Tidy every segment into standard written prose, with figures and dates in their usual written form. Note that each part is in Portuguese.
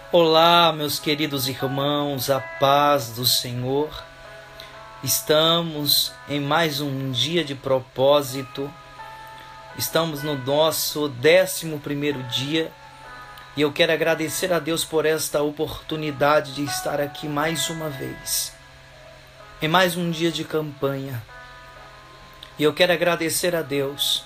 Olá, meus queridos irmãos, a paz do Senhor. Estamos em mais um dia de propósito. Estamos no nosso 11º dia e eu quero agradecer a Deus por esta oportunidade de estar aqui mais uma vez, em mais um dia de campanha. E eu quero agradecer a Deus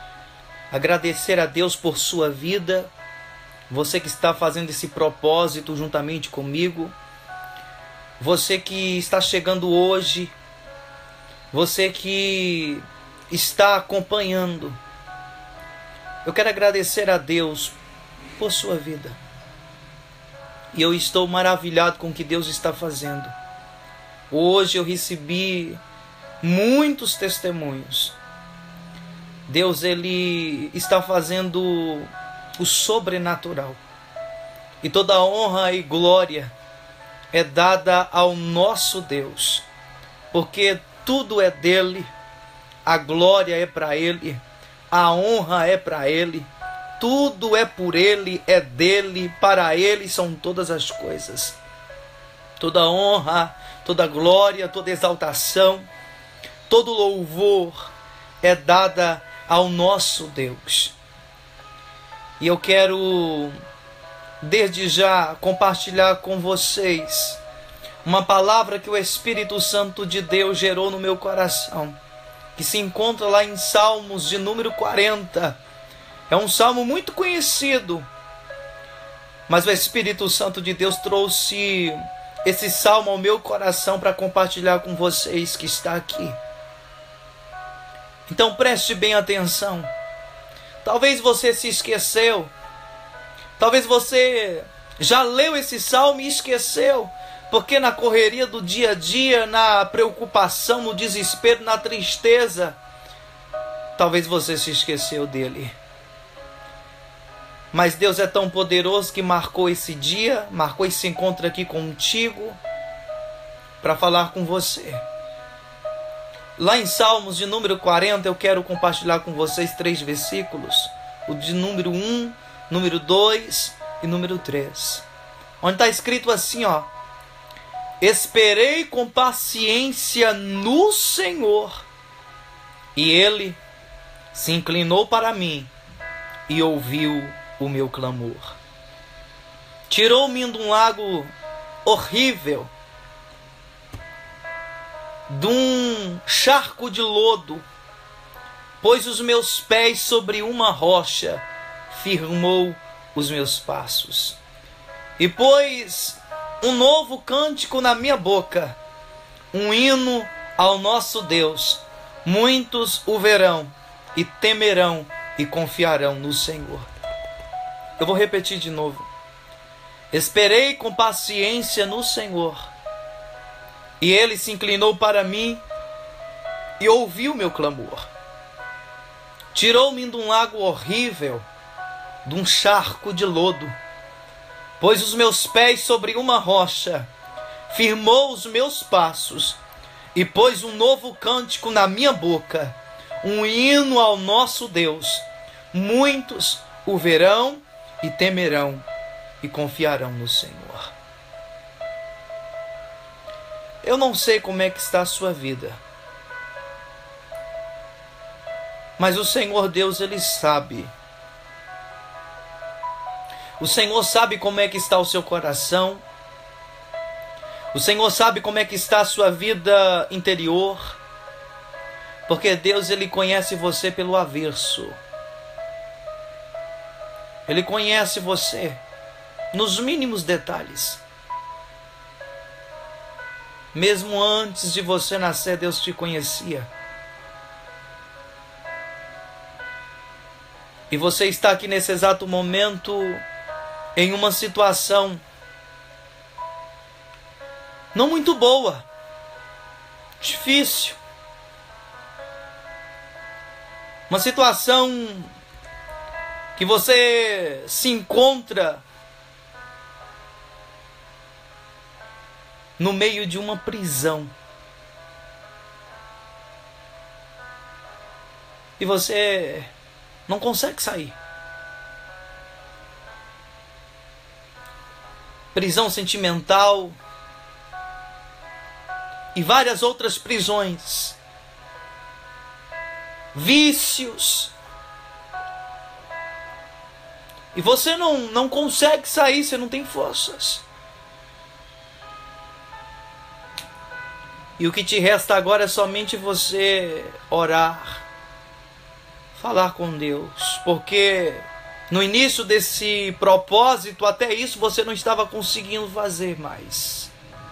por sua vida. Você que está fazendo esse propósito juntamente comigo, você que está chegando hoje, você que está acompanhando, eu quero agradecer a Deus por sua vida. E eu estou maravilhado com o que Deus está fazendo. Hoje eu recebi muitos testemunhos. Deus, Ele está fazendo o sobrenatural. E toda honra e glória é dada ao nosso Deus, porque tudo é dele, a glória é para ele, a honra é para ele, tudo é por ele, é dele, para ele são todas as coisas. Toda honra, toda glória, toda exaltação, todo louvor é dada ao nosso Deus. E eu quero, desde já, compartilhar com vocês uma palavra que o Espírito Santo de Deus gerou no meu coração, que se encontra lá em Salmos de número 40. É um salmo muito conhecido, mas o Espírito Santo de Deus trouxe esse salmo ao meu coração para compartilhar com vocês que está aqui. Então preste bem atenção. Talvez você se esqueceu. Talvez você já leu esse salmo e esqueceu. Porque na correria do dia a dia, na preocupação, no desespero, na tristeza, talvez você se esqueceu dele. Mas Deus é tão poderoso que marcou esse dia, marcou esse encontro aqui contigo, para falar com você. Lá em Salmos de número 40, eu quero compartilhar com vocês 3 versículos. O de número 1, número 2 e número 3. Onde está escrito assim, ó: esperei com paciência no Senhor, e Ele se inclinou para mim e ouviu o meu clamor. Tirou-me de um lago horrível, de um charco de lodo, pôs os meus pés sobre uma rocha, firmou os meus passos, e pôs um novo cântico na minha boca, um hino ao nosso Deus. Muitos o verão e temerão e confiarão no Senhor. Eu vou repetir de novo. Esperei com paciência no Senhor, e Ele se inclinou para mim e ouviu meu clamor. Tirou-me de um lago horrível, de um charco de lodo, pôs os meus pés sobre uma rocha, firmou os meus passos, e pôs um novo cântico na minha boca, um hino ao nosso Deus. Muitos o verão e temerão e confiarão no Senhor. Eu não sei como é que está a sua vida, mas o Senhor Deus, Ele sabe. O Senhor sabe como é que está o seu coração. O Senhor sabe como é que está a sua vida interior. Porque Deus, Ele conhece você pelo avesso. Ele conhece você nos mínimos detalhes. Mesmo antes de você nascer, Deus te conhecia. E você está aqui nesse exato momento em uma situação não muito boa, difícil. Uma situação que você se encontra no meio de uma prisão. E você não consegue sair. prisão sentimental e várias outras prisões, vícios, e você não consegue sair, você não tem forças. E o que te resta agora é somente você orar, falar com Deus, porque no início desse propósito, até isso você não estava conseguindo fazer mais.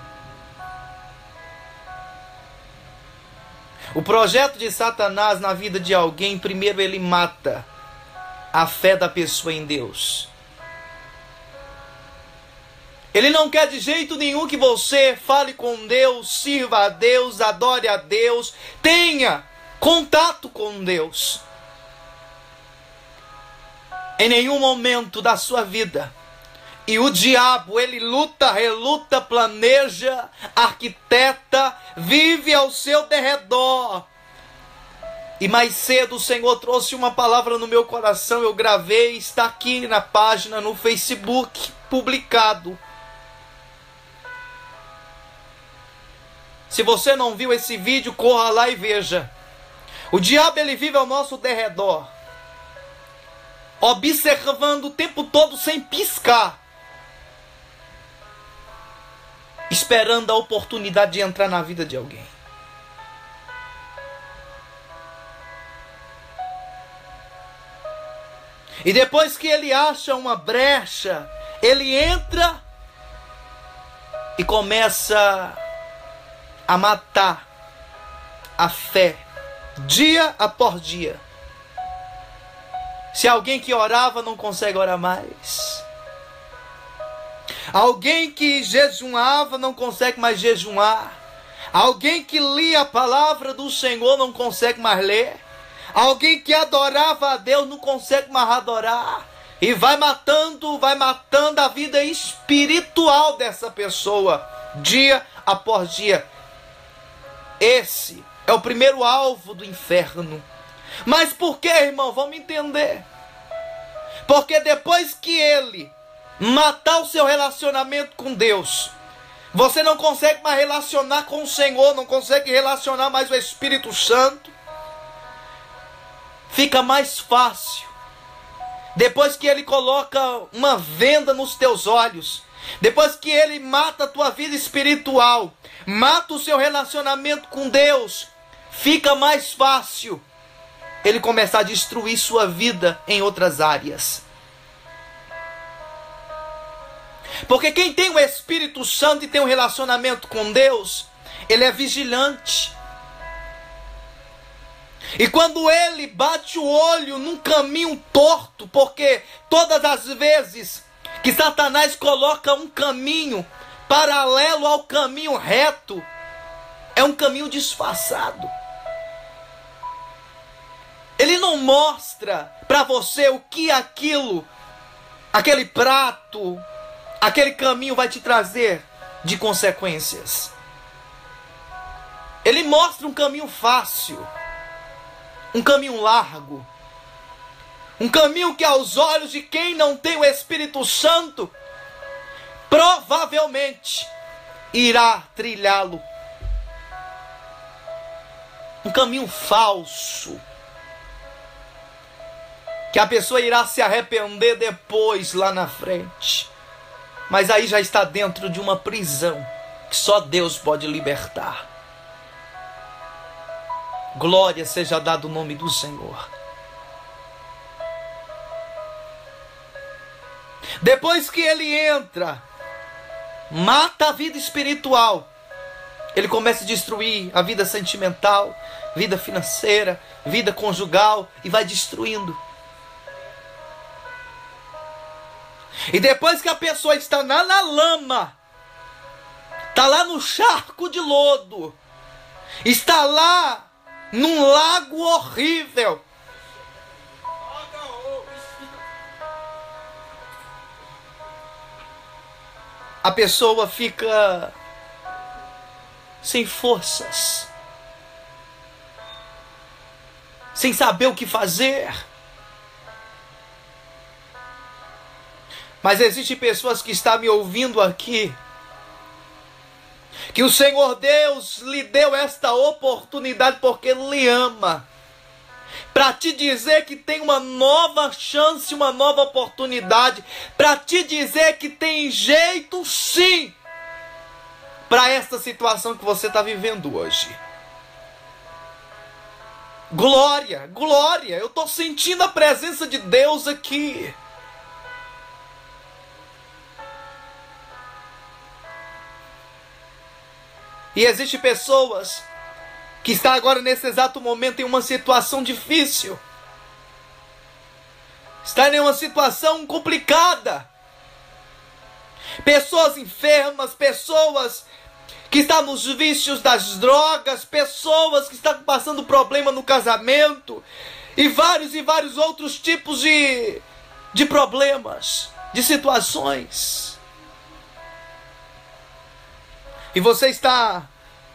O projeto de Satanás na vida de alguém, primeiro ele mata a fé da pessoa em Deus. Ele não quer de jeito nenhum que você fale com Deus, sirva a Deus, adore a Deus, tenha contato com Deus. Em nenhum momento da sua vida. E o diabo, ele luta, reluta, planeja, arquiteta, vive ao seu derredor. E mais cedo o Senhor trouxe uma palavra no meu coração, eu gravei, está aqui na página, no Facebook, publicado. Se você não viu esse vídeo, corra lá e veja. O diabo, ele vive ao nosso derredor, observando o tempo todo sem piscar, esperando a oportunidade de entrar na vida de alguém. E depois que ele acha uma brecha, ele entra e começa a matar a fé, dia após dia. Se alguém que orava não consegue orar mais, alguém que jejuava não consegue mais jejuar, alguém que lia a palavra do Senhor não consegue mais ler, alguém que adorava a Deus não consegue mais adorar, e vai matando a vida espiritual dessa pessoa, dia após dia. Esse é o primeiro alvo do inferno. Mas por que, irmão? Vamos entender. Porque depois que ele matar o seu relacionamento com Deus, você não consegue mais relacionar com o Senhor, não consegue relacionar mais o Espírito Santo. Fica mais fácil. Depois que ele coloca uma venda nos teus olhos, depois que ele mata a tua vida espiritual, mata o seu relacionamento com Deus, fica mais fácil ele começar a destruir sua vida em outras áreas. Porque quem tem o Espírito Santo e tem um relacionamento com Deus, ele é vigilante. E quando ele bate o olho num caminho torto, porque todas as vezes que Satanás coloca um caminho paralelo ao caminho reto, é um caminho disfarçado. Ele não mostra para você o que aquele prato, aquele caminho vai te trazer de consequências. Ele mostra um caminho fácil, um caminho largo, um caminho que aos olhos de quem não tem o Espírito Santo, provavelmente irá trilhá-lo. Um caminho falso, que a pessoa irá se arrepender depois, lá na frente. Mas aí já está dentro de uma prisão que só Deus pode libertar. Glória seja dada o nome do Senhor. Depois que ele entra, mata a vida espiritual, ele começa a destruir a vida sentimental, vida financeira, vida conjugal, e vai destruindo. E depois que a pessoa está na lama, está lá no charco de lodo, está lá num lago horrível, a pessoa fica sem forças, sem saber o que fazer. Mas existem pessoas que estão me ouvindo aqui, que o Senhor Deus lhe deu esta oportunidade porque Ele lhe ama, para te dizer que tem uma nova chance, uma nova oportunidade, para te dizer que tem jeito sim, para esta situação que você está vivendo hoje. Glória, glória, eu estou sentindo a presença de Deus aqui. E existem pessoas que estão agora nesse exato momento em uma situação difícil. Está em uma situação complicada. Pessoas enfermas, pessoas que estão nos vícios das drogas, pessoas que estão passando problema no casamento e vários outros tipos de problemas, de situações. E você está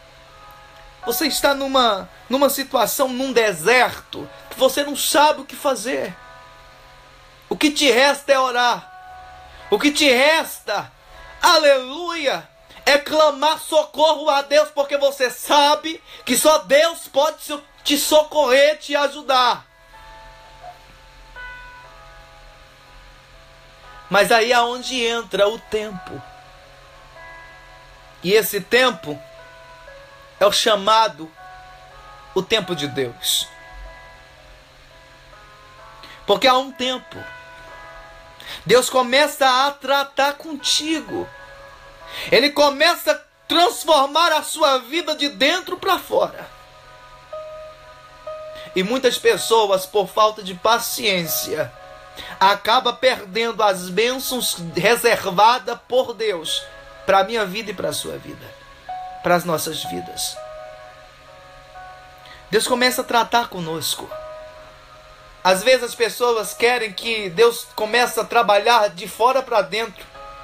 numa situação, num deserto, que você não sabe o que fazer. O que te resta é orar. O que te resta, aleluia, é clamar socorro a Deus, porque você sabe que só Deus pode te socorrer, te ajudar. Mas aí é onde entra o tempo. E esse tempo é o chamado, o tempo de Deus. Porque há um tempo, Deus começa a tratar contigo. Ele começa a transformar a sua vida de dentro para fora. E muitas pessoas, por falta de paciência, acabam perdendo as bênçãos reservadas por Deus para a minha vida e para a sua vida, para as nossas vidas. Deus começa a tratar conosco. Às vezes as pessoas querem que Deus comece a trabalhar de fora para dentro.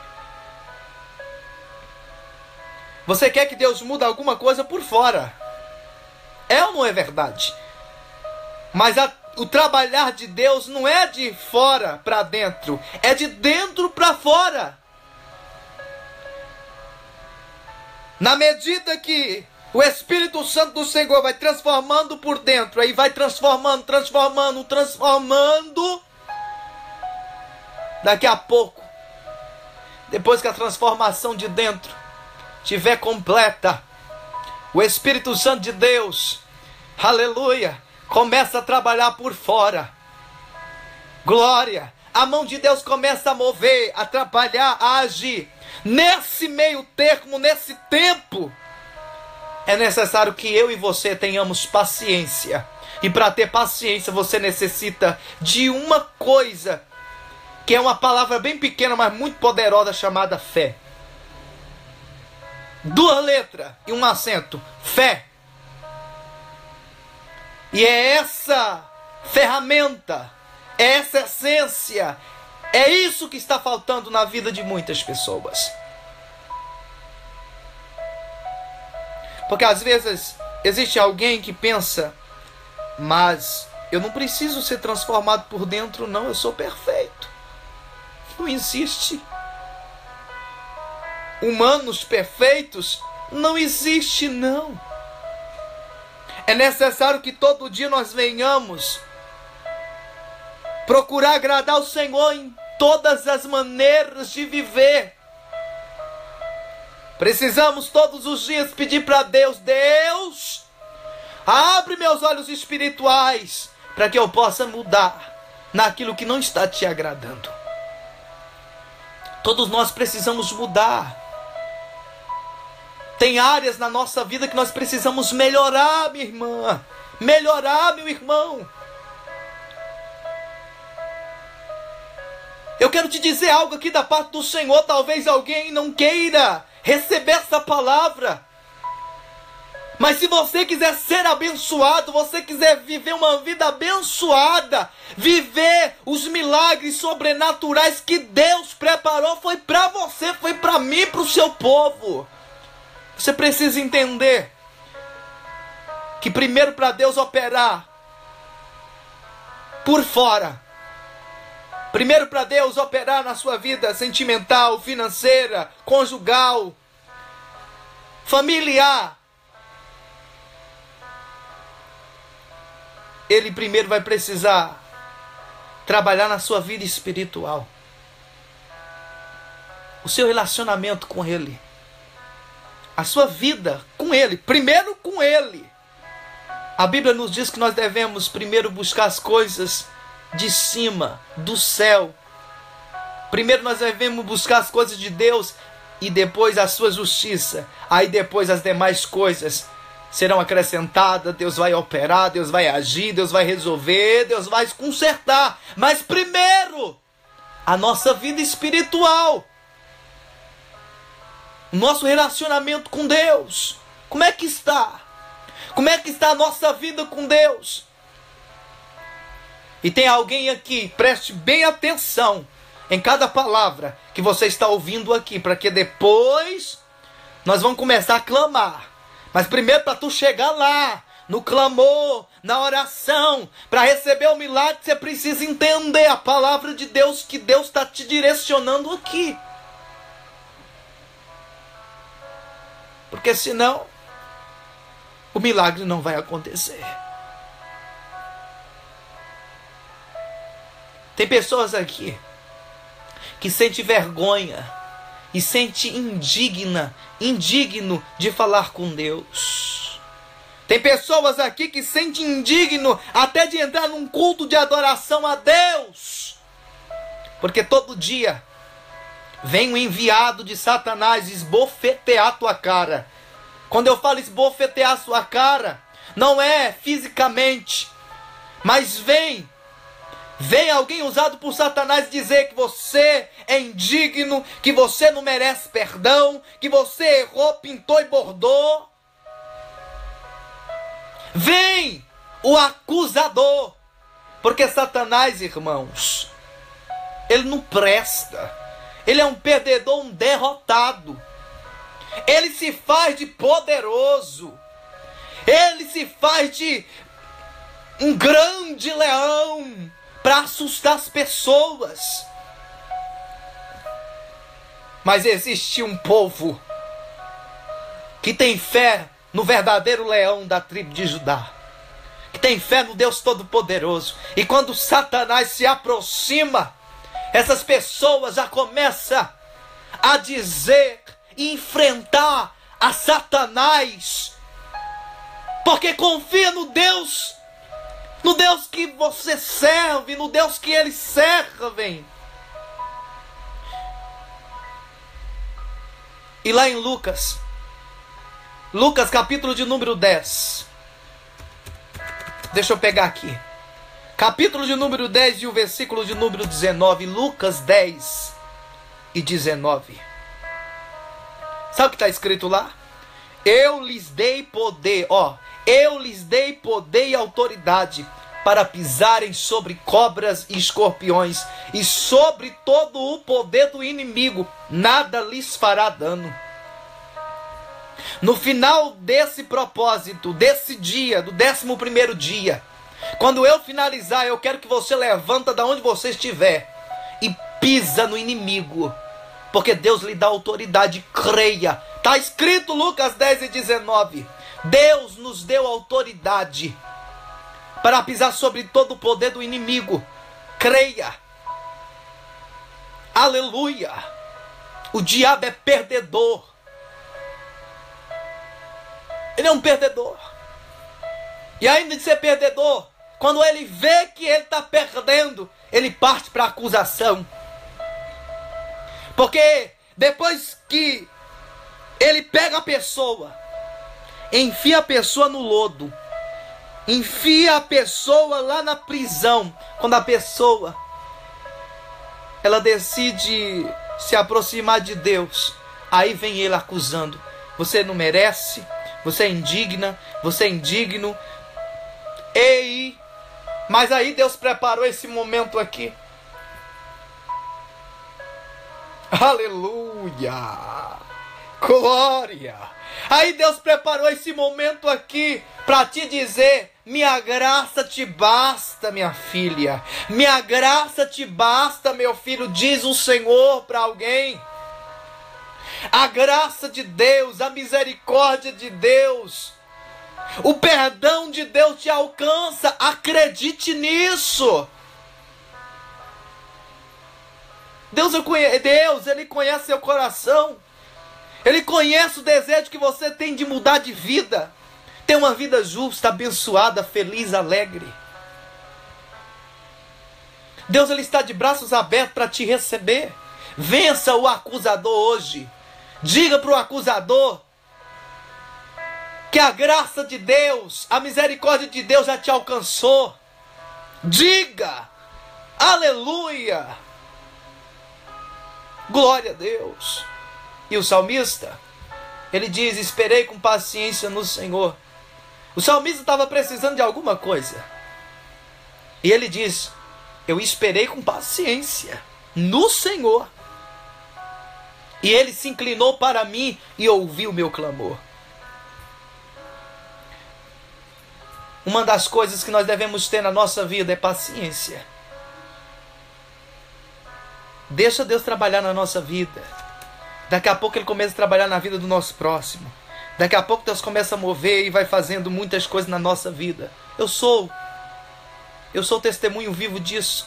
Você quer que Deus mude alguma coisa por fora. É ou não é verdade? Mas o trabalhar de Deus não é de fora para dentro, é de dentro para fora. Na medida que o Espírito Santo do Senhor vai transformando por dentro, aí vai transformando, daqui a pouco, depois que a transformação de dentro estiver completa, o Espírito Santo de Deus, aleluia, começa a trabalhar por fora. Glória! A mão de Deus começa a mover, a trabalhar, a agir. Nesse meio termo, nesse tempo, é necessário que eu e você tenhamos paciência. E para ter paciência, você necessita de uma coisa, que é uma palavra bem pequena, mas muito poderosa, chamada fé. 2 letras e um acento. Fé. E é essa ferramenta, é essa essência, é isso que está faltando na vida de muitas pessoas. Porque às vezes existe alguém que pensa, mas eu não preciso ser transformado por dentro não, eu sou perfeito. Não existe. Humanos perfeitos não existe não. É necessário que todo dia nós venhamos procurar agradar o Senhor em todas as maneiras de viver. Precisamos todos os dias pedir para Deus: Deus, abre meus olhos espirituais para que eu possa mudar naquilo que não está te agradando. Todos nós precisamos mudar. Tem áreas na nossa vida que nós precisamos melhorar, minha irmã. Melhorar, meu irmão. Eu quero te dizer algo aqui da parte do Senhor. Talvez alguém não queira receber essa palavra. Mas se você quiser ser abençoado, você quiser viver uma vida abençoada, viver os milagres sobrenaturais que Deus preparou, foi para você, foi para mim, para o seu povo. Você precisa entender que primeiro, para Deus operar por fora, Primeiro, para Deus operar na sua vida sentimental, financeira, conjugal, familiar, Ele primeiro vai precisar trabalhar na sua vida espiritual. O seu relacionamento com Ele. A sua vida com Ele. Primeiro com Ele. A Bíblia nos diz que nós devemos primeiro buscar as coisas de cima, do céu. Primeiro nós devemos buscar as coisas de Deus e depois a sua justiça. Aí depois as demais coisas serão acrescentadas. Deus vai operar, Deus vai agir, Deus vai resolver, Deus vai consertar. Mas primeiro, a nossa vida espiritual. O nosso relacionamento com Deus. Como é que está? Como é que está a nossa vida com Deus? E tem alguém aqui, preste bem atenção em cada palavra que você está ouvindo aqui, para que depois nós vamos começar a clamar. Mas primeiro, para tu chegar lá, no clamor, na oração, para receber o milagre, você precisa entender a palavra de Deus, que Deus está te direcionando aqui. Porque senão, o milagre não vai acontecer. Tem pessoas aqui que sentem vergonha e sente indigno de falar com Deus. Tem pessoas aqui que sentem indigno até de entrar num culto de adoração a Deus. Porque todo dia vem um enviado de Satanás esbofetear a tua cara. Quando eu falo esbofetear a sua cara, não é fisicamente, mas vem alguém usado por Satanás dizer que você é indigno, que você não merece perdão, que você errou, pintou e bordou. Vem o acusador, porque Satanás, irmãos, ele não presta. Ele é um perdedor, um derrotado. Ele se faz de poderoso. Ele se faz de um grande leão para assustar as pessoas. Mas existe um povo que tem fé no verdadeiro leão da tribo de Judá, que tem fé no Deus Todo-Poderoso. E quando Satanás se aproxima, essas pessoas já começam a dizer e enfrentar a Satanás, porque confia no Deus que você serve, no Deus que eles servem. E lá em Lucas capítulo de número 10, deixa eu pegar aqui, capítulo de número 10 e o versículo de número 19, Lucas 10 e 19. Sabe o que está escrito lá? Eu lhes dei poder, eu lhes dei poder e autoridade para pisarem sobre cobras e escorpiões e sobre todo o poder do inimigo, nada lhes fará dano. No final desse propósito, desse dia, do 11º dia, quando eu finalizar, eu quero que você levanta da onde você estiver e pisa no inimigo, porque Deus lhe dá autoridade, creia. Está escrito Lucas 10 e 19. Deus nos deu autoridade para pisar sobre todo o poder do inimigo. Creia. Aleluia. O diabo é perdedor. Ele é um perdedor. E ainda de ser perdedor, quando ele vê que ele está perdendo, ele parte para a acusação. Porque depois que ele pega a pessoa, enfia a pessoa no lodo, enfia a pessoa lá na prisão, quando a pessoa ela decide se aproximar de Deus, aí vem ele acusando: você não merece, você é indigna, você é indigno. Ei, mas aí Deus preparou esse momento aqui. Aleluia! Glória! Aí Deus preparou esse momento aqui para te dizer: minha graça te basta, minha filha. Minha graça te basta, meu filho, diz o Senhor para alguém. A graça de Deus, a misericórdia de Deus, o perdão de Deus te alcança. Acredite nisso. Deus, Ele conhece seu coração. Ele conhece o desejo que você tem de mudar de vida. Ter uma vida justa, abençoada, feliz, alegre. Deus, Ele está de braços abertos para te receber. Vença o acusador hoje. Diga para o acusador que a graça de Deus, a misericórdia de Deus já te alcançou. Diga, aleluia, glória a Deus. E o salmista, ele diz: esperei com paciência no Senhor. O salmista estava precisando de alguma coisa. E ele diz: eu esperei com paciência no Senhor. E Ele se inclinou para mim e ouviu o meu clamor. Uma das coisas que nós devemos ter na nossa vida é paciência. Deixa Deus trabalhar na nossa vida. Daqui a pouco Ele começa a trabalhar na vida do nosso próximo. Daqui a pouco Deus começa a mover e vai fazendo muitas coisas na nossa vida. Eu sou testemunho vivo disso.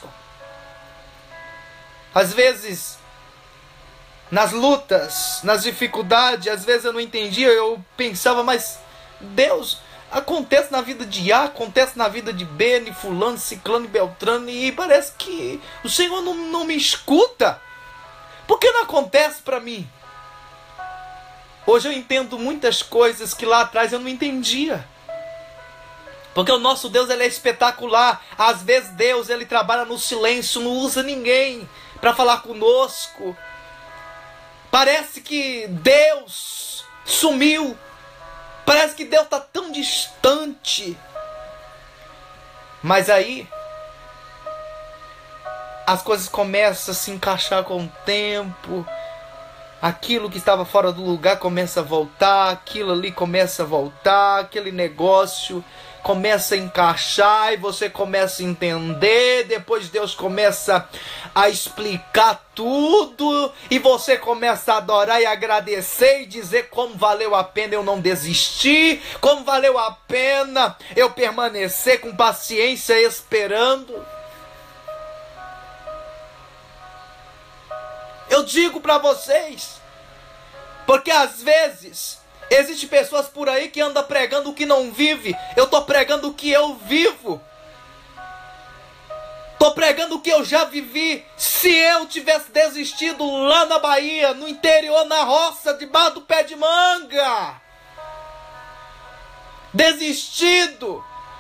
Às vezes, nas lutas, nas dificuldades, às vezes eu não entendia, eu pensava, mas Deus, acontece na vida de A, acontece na vida de B, de fulano, ciclano e beltrano, e parece que o Senhor não me escuta. Por que não acontece para mim? Hoje eu entendo muitas coisas que lá atrás eu não entendia. Porque o nosso Deus, Ele é espetacular. Às vezes Deus, Ele trabalha no silêncio, não usa ninguém para falar conosco. Parece que Deus sumiu. Parece que Deus está tão distante. Mas aí as coisas começam a se encaixar com o tempo. Aquilo que estava fora do lugar começa a voltar. Aquilo ali começa a voltar. Aquele negócio começa a encaixar e você começa a entender. Depois Deus começa a explicar tudo e você começa a adorar e agradecer e dizer como valeu a pena eu não desistir, como valeu a pena eu permanecer com paciência esperando. Eu digo para vocês, porque às vezes existem pessoas por aí que andam pregando o que não vive. Eu estou pregando o que eu vivo. Estou pregando o que eu já vivi. Se eu tivesse desistido lá na Bahia, no interior, na roça, debaixo do pé de manga, desistido,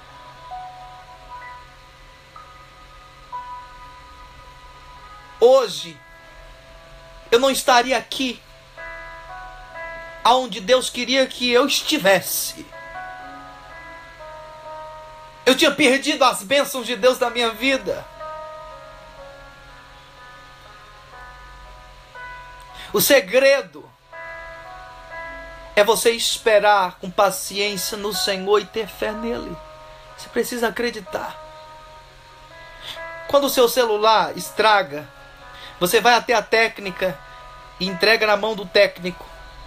hoje eu não estaria aqui aonde Deus queria que eu estivesse. Eu tinha perdido as bênçãos de Deus na minha vida. O segredo é você esperar com paciência no Senhor e ter fé nele. Você precisa acreditar. Quando o seu celular estraga, você vai até a técnica e entrega na mão do técnico.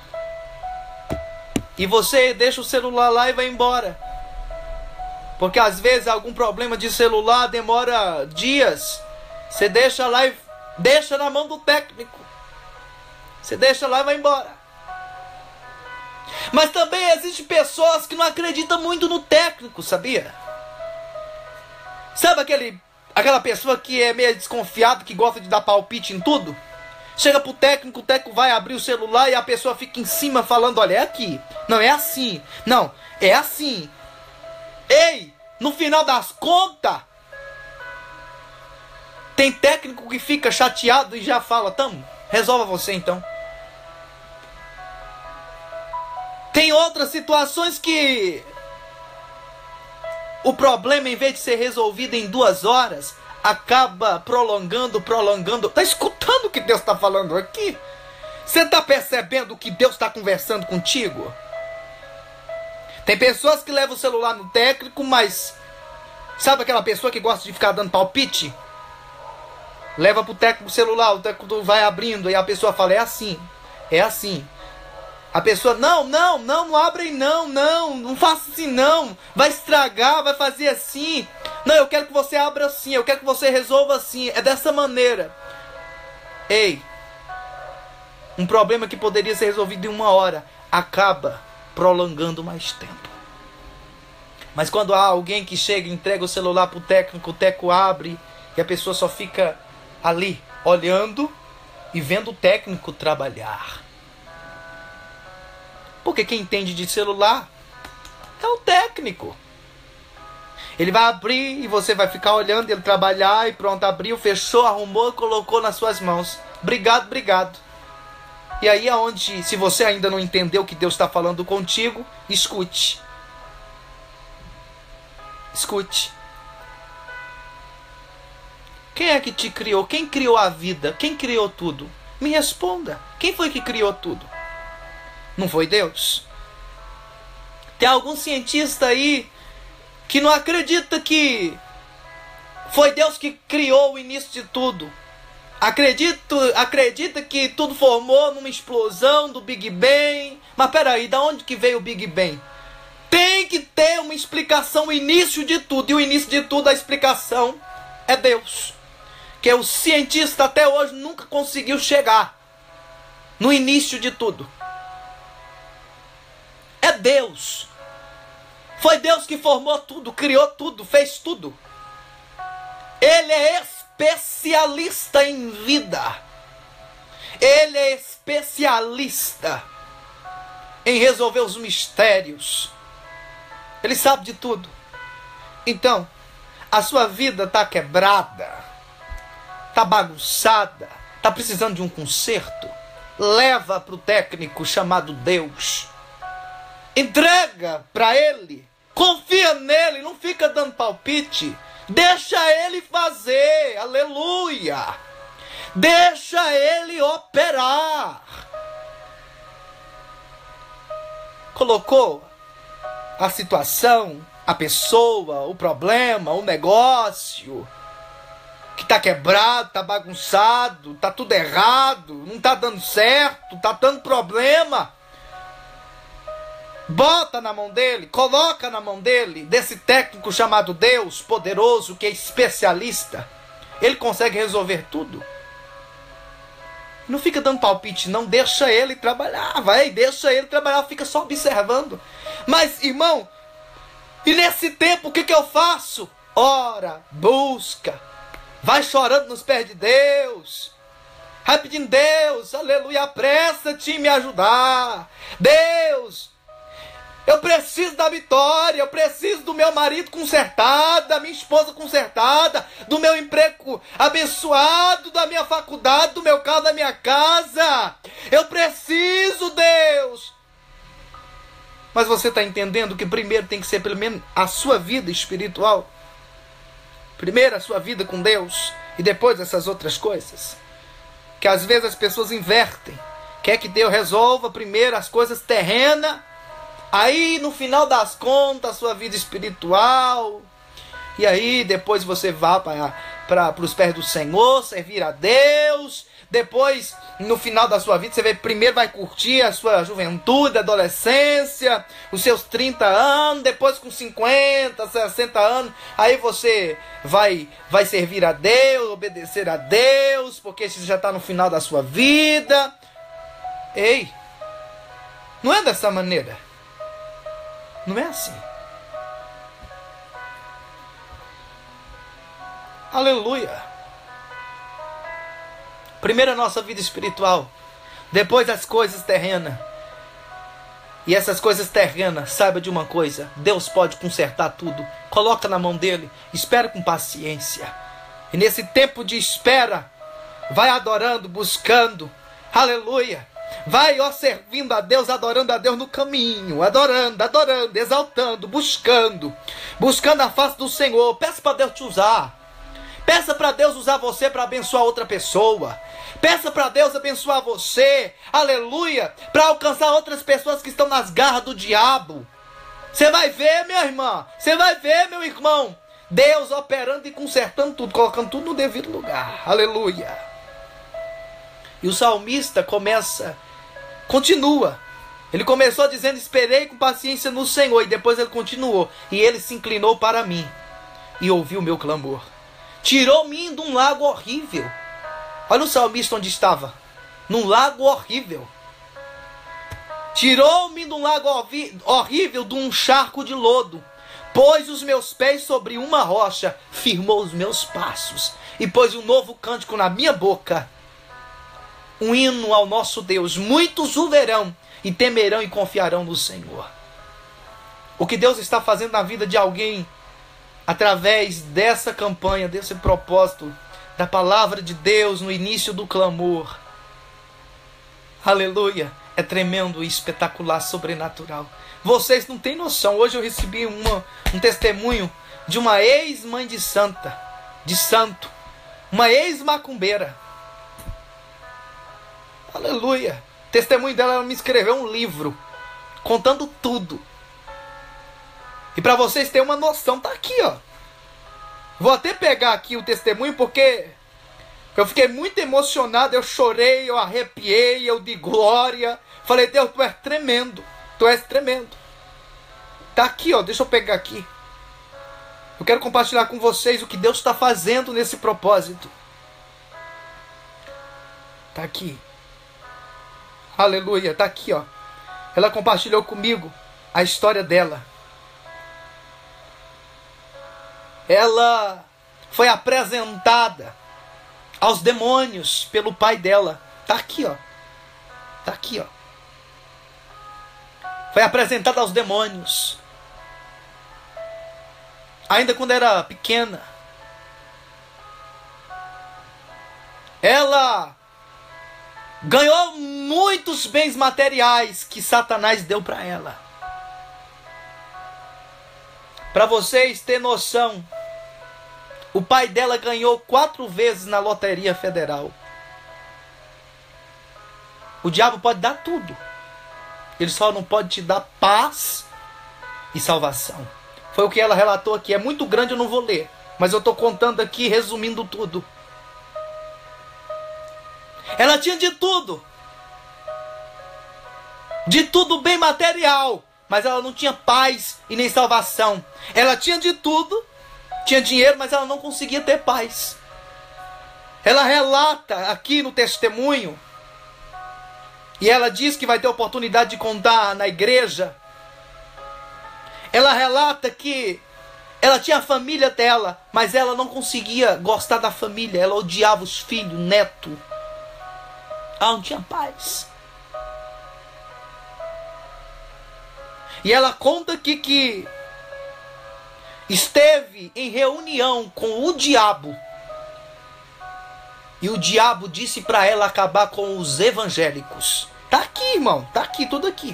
E você deixa o celular lá e vai embora. Porque às vezes algum problema de celular demora dias. Você deixa lá e deixa na mão do técnico. Você deixa lá e vai embora. Mas também existem pessoas que não acreditam muito no técnico, sabia? Sabe aquela pessoa que é meio desconfiada, que gosta de dar palpite em tudo? Chega pro técnico, o técnico vai abrir o celular e a pessoa fica em cima falando: olha, é aqui. Não, é assim. Não, é assim. Ei, no final das contas, tem técnico que fica chateado e já fala: tamo, resolva você então. Tem outras situações que o problema, em vez de ser resolvido em 2 horas, acaba prolongando. Tá escutando o que Deus está falando aqui? Você está percebendo que Deus está conversando contigo? Tem pessoas que levam o celular no técnico, mas sabe aquela pessoa que gosta de ficar dando palpite? Leva pro técnico o celular, o técnico vai abrindo e a pessoa fala, é assim, é assim. A pessoa, não abre não faça assim não, vai estragar, vai fazer assim. Não, eu quero que você abra assim, eu quero que você resolva assim, é dessa maneira. Ei, um problema que poderia ser resolvido em 1 hora, acaba prolongando mais tempo. Mas quando há alguém que chega e entrega o celular pro técnico, o técnico abre e a pessoa só fica ali, olhando e vendo o técnico trabalhar. Porque quem entende de celular é o técnico. Ele vai abrir e você vai ficar olhando ele trabalhar e pronto, abriu, fechou, arrumou, colocou nas suas mãos. Obrigado. E aí é onde, se você ainda não entendeu o que Deus está falando contigo, escute. Escute. Quem é que te criou? Quem criou a vida? Quem criou tudo? Me responda. Quem foi que criou tudo? Não foi Deus? Tem algum cientista aí que não acredita que foi Deus que criou o início de tudo. Acredita que tudo formou numa explosão do Big Bang. Mas peraí, da onde que veio o Big Bang? Tem que ter uma explicação, o início de tudo. E o início de tudo, a explicação é Deus. Que o cientista até hoje nunca conseguiu chegar no início de tudo. É Deus. Foi Deus que formou tudo, criou tudo, fez tudo. Ele é especialista em vida. Ele é especialista em resolver os mistérios. Ele sabe de tudo. Então, a sua vida está quebrada, está bagunçada, está precisando de um conserto. Leva para o técnico chamado Deus. Entrega para ele. Confia nele, não fica dando palpite. Deixa ele fazer, aleluia. Deixa ele operar. Colocou a situação, a pessoa, o problema, o negócio que está quebrado, está bagunçado, está tudo errado, não está dando certo, está dando problema. Bota na mão dele, coloca na mão dele, desse técnico chamado Deus, poderoso, que é especialista. Ele consegue resolver tudo. Não fica dando palpite, não, deixa ele trabalhar, deixa ele trabalhar, fica só observando. Mas, irmão, e nesse tempo o que eu faço? Ora, busca, vai chorando nos pés de Deus, vai pedindo, Deus, aleluia, apressa-te em me ajudar. Deus, eu preciso da vitória, eu preciso do meu marido consertado, da minha esposa consertada, do meu emprego abençoado, da minha faculdade, do meu carro, da minha casa. Eu preciso, Deus. Mas você está entendendo que primeiro tem que ser pelo menos a sua vida espiritual? Primeiro a sua vida com Deus e depois essas outras coisas. Que às vezes as pessoas invertem. Quer que Deus resolva primeiro as coisas terrenas. Aí no final das contas, a sua vida espiritual. E aí depois você vá para os pés do Senhor, servir a Deus. Depois, no final da sua vida, você primeiro vai curtir a sua juventude, adolescência, os seus 30 anos. Depois com 50, 60 anos, aí você vai servir a Deus, obedecer a Deus, porque você já está no final da sua vida. Ei, não é dessa maneira. Não é assim. Aleluia. Primeiro a nossa vida espiritual, depois as coisas terrenas. E essas coisas terrenas, saiba de uma coisa, Deus pode consertar tudo. Coloca na mão dele, espera com paciência. E nesse tempo de espera, vai adorando, buscando. Aleluia. Vai, servindo a Deus, adorando a Deus no caminho, adorando, exaltando, buscando a face do Senhor. Peça para Deus te usar. Peça para Deus usar você para abençoar outra pessoa. Peça para Deus abençoar você, aleluia, para alcançar outras pessoas que estão nas garras do diabo. Você vai ver, minha irmã, você vai ver, meu irmão, Deus operando e consertando tudo, colocando tudo no devido lugar, aleluia. E o salmista continua. Ele começou dizendo: esperei com paciência no Senhor, e depois ele continuou: e ele se inclinou para mim e ouviu o meu clamor. Tirou-me de um lago horrível. Olha o salmista onde estava, num lago horrível. Tirou-me de um lago horrível, de um charco de lodo. Pôs os meus pés sobre uma rocha, firmou os meus passos, e pôs um novo cântico na minha boca, um hino ao nosso Deus. Muitos o verão e temerão e confiarão no Senhor. O que Deus está fazendo na vida de alguém, através dessa campanha, desse propósito, da palavra de Deus no início do clamor, aleluia, é tremendo e espetacular, sobrenatural. Vocês não têm noção. Hoje eu recebi um testemunho de uma ex-mãe de santo, uma ex-macumbeira. Aleluia. O testemunho dela, ela me escreveu um livro contando tudo. E para vocês terem uma noção, tá aqui, ó. Vou até pegar aqui o testemunho, porque eu fiquei muito emocionado, eu chorei, eu arrepiei, eu de glória. Falei: Deus, tu és tremendo, tu és tremendo. Tá aqui, ó, deixa eu pegar aqui. Eu quero compartilhar com vocês o que Deus está fazendo nesse propósito. Tá aqui. Aleluia, tá aqui, ó. Ela compartilhou comigo a história dela. Ela foi apresentada aos demônios pelo pai dela. Tá aqui, ó. Tá aqui, ó. Foi apresentada aos demônios. Ainda quando era pequena. Ela ganhou muitos bens materiais que Satanás deu para ela. Para vocês terem noção, o pai dela ganhou 4 vezes na loteria federal. O diabo pode dar tudo. Ele só não pode te dar paz e salvação. Foi o que ela relatou aqui. É muito grande, eu não vou ler. Mas eu estou contando aqui, resumindo tudo. Ela tinha de tudo. De tudo bem material. Mas ela não tinha paz e nem salvação. Ela tinha de tudo. Tinha dinheiro, mas ela não conseguia ter paz. Ela relata aqui no testemunho. E ela diz que vai ter oportunidade de contar na igreja. Ela relata que ela tinha a família dela, mas ela não conseguia gostar da família. Ela odiava os filhos, neto. Ela não tinha paz. E ela conta aqui que esteve em reunião com o diabo. E o diabo disse para ela acabar com os evangélicos. Tá aqui, irmão. Tá aqui, tudo aqui.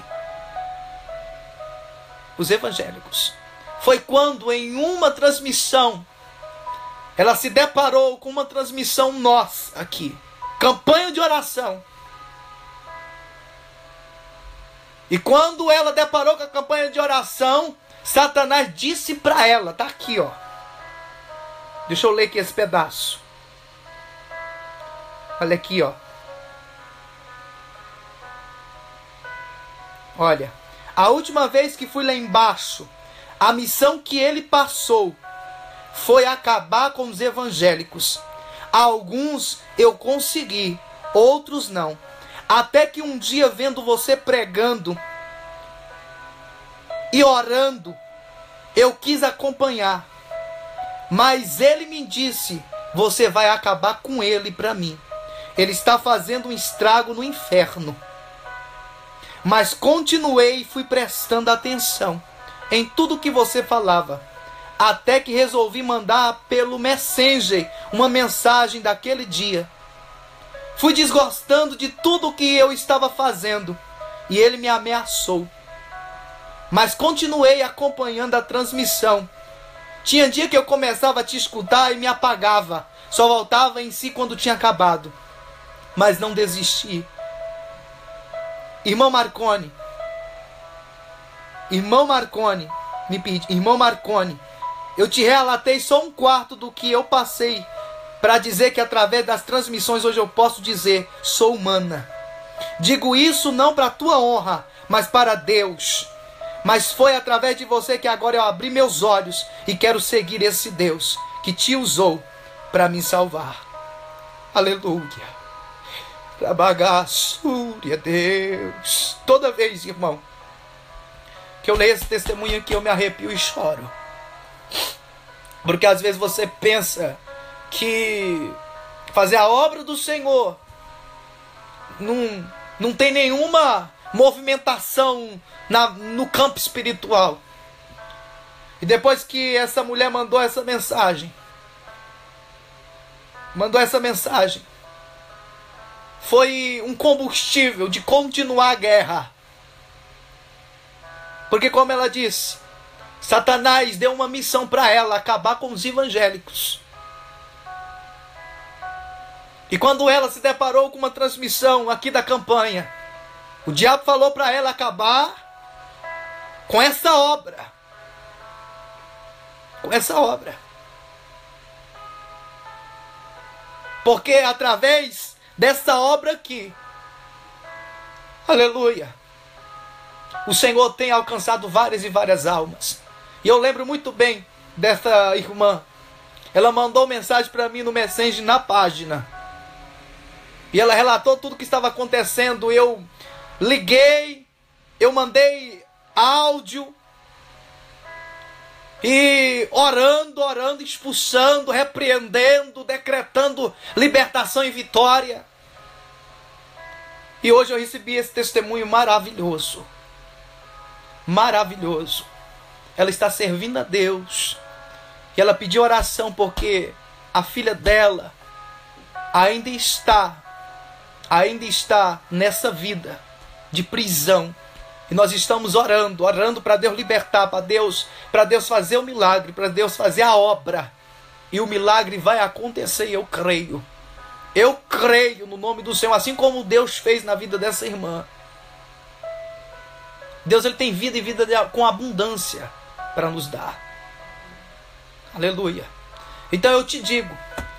Os evangélicos. Foi quando em uma transmissão ela se deparou com uma transmissão nossa aqui. Campanha de oração. E quando ela deparou com a campanha de oração, Satanás disse para ela, tá aqui, ó. Deixa eu ler aqui esse pedaço. Olha aqui, ó. Olha, a última vez que fui lá embaixo, a missão que ele passou foi acabar com os evangélicos. Alguns eu consegui, outros não. Até que um dia, vendo você pregando e orando, eu quis acompanhar. Mas ele me disse: você vai acabar com ele para mim. Ele está fazendo um estrago no inferno. Mas continuei e fui prestando atenção em tudo que você falava. Até que resolvi mandar pelo Messenger uma mensagem daquele dia. Fui desgostando de tudo o que eu estava fazendo. E ele me ameaçou. Mas continuei acompanhando a transmissão. Tinha dia que eu começava a te escutar e me apagava. Só voltava em si quando tinha acabado. Mas não desisti. Irmão Marconi, eu te relatei só um quarto do que eu passei para dizer que através das transmissões hoje eu posso dizer, sou humana. Digo isso não para a tua honra, mas para Deus. Mas foi através de você que agora eu abri meus olhos e quero seguir esse Deus que te usou para me salvar. Aleluia. Rabagassúria, Deus. Toda vez, irmão, que eu leio esse testemunho aqui, eu me arrepio e choro. Porque às vezes você pensa que fazer a obra do Senhor não tem nenhuma movimentação no campo espiritual. E depois que essa mulher mandou essa mensagem, foi um combustível de continuar a guerra. Porque como ela disse, Satanás deu uma missão para ela, acabar com os evangélicos. E quando ela se deparou com uma transmissão aqui da campanha, o diabo falou para ela acabar com essa obra. Porque através dessa obra aqui, aleluia, o Senhor tem alcançado várias e várias almas. E eu lembro muito bem dessa irmã. Ela mandou mensagem para mim no Messenger na página. E ela relatou tudo o que estava acontecendo. Eu liguei, eu mandei áudio. E orando, expulsando, repreendendo, decretando libertação e vitória. E hoje eu recebi esse testemunho maravilhoso. Maravilhoso. Ela está servindo a Deus. E ela pediu oração porque a filha dela ainda está nessa vida de prisão. E nós estamos orando para Deus libertar, para Deus fazer o milagre, para Deus fazer a obra. E o milagre vai acontecer, eu creio. Eu creio no nome do Senhor, assim como Deus fez na vida dessa irmã. Deus, ele tem vida e vida com abundância para nos dar. Aleluia. Então eu te digo,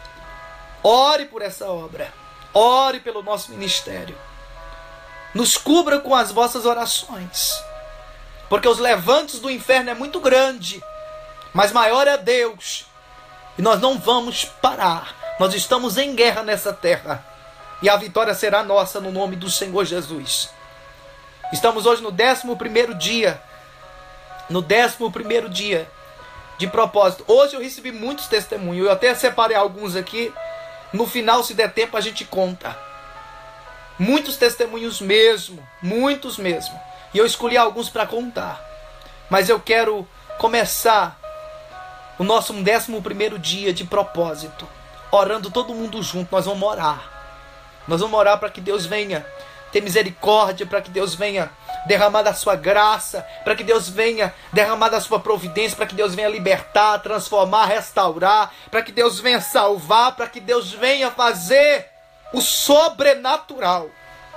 ore por essa obra. Ore pelo nosso ministério. Nos cubra com as vossas orações. Porque os levantes do inferno é muito grande, mas maior é Deus. E nós não vamos parar. Nós estamos em guerra nessa terra. E a vitória será nossa no nome do Senhor Jesus. Estamos hoje no 11º dia. No 11º dia de propósito. Hoje eu recebi muitos testemunhos. Eu até separei alguns aqui. No final, se der tempo, a gente conta. Muitos testemunhos mesmo. Muitos mesmo. E eu escolhi alguns para contar. Mas eu quero começar o nosso 11º dia de propósito. Orando todo mundo junto. Nós vamos orar. Nós vamos orar para que Deus venha ter misericórdia, para que Deus venha derramar da sua graça, para que Deus venha derramar da sua providência, para que Deus venha libertar, transformar, restaurar, para que Deus venha salvar, para que Deus venha fazer o sobrenatural.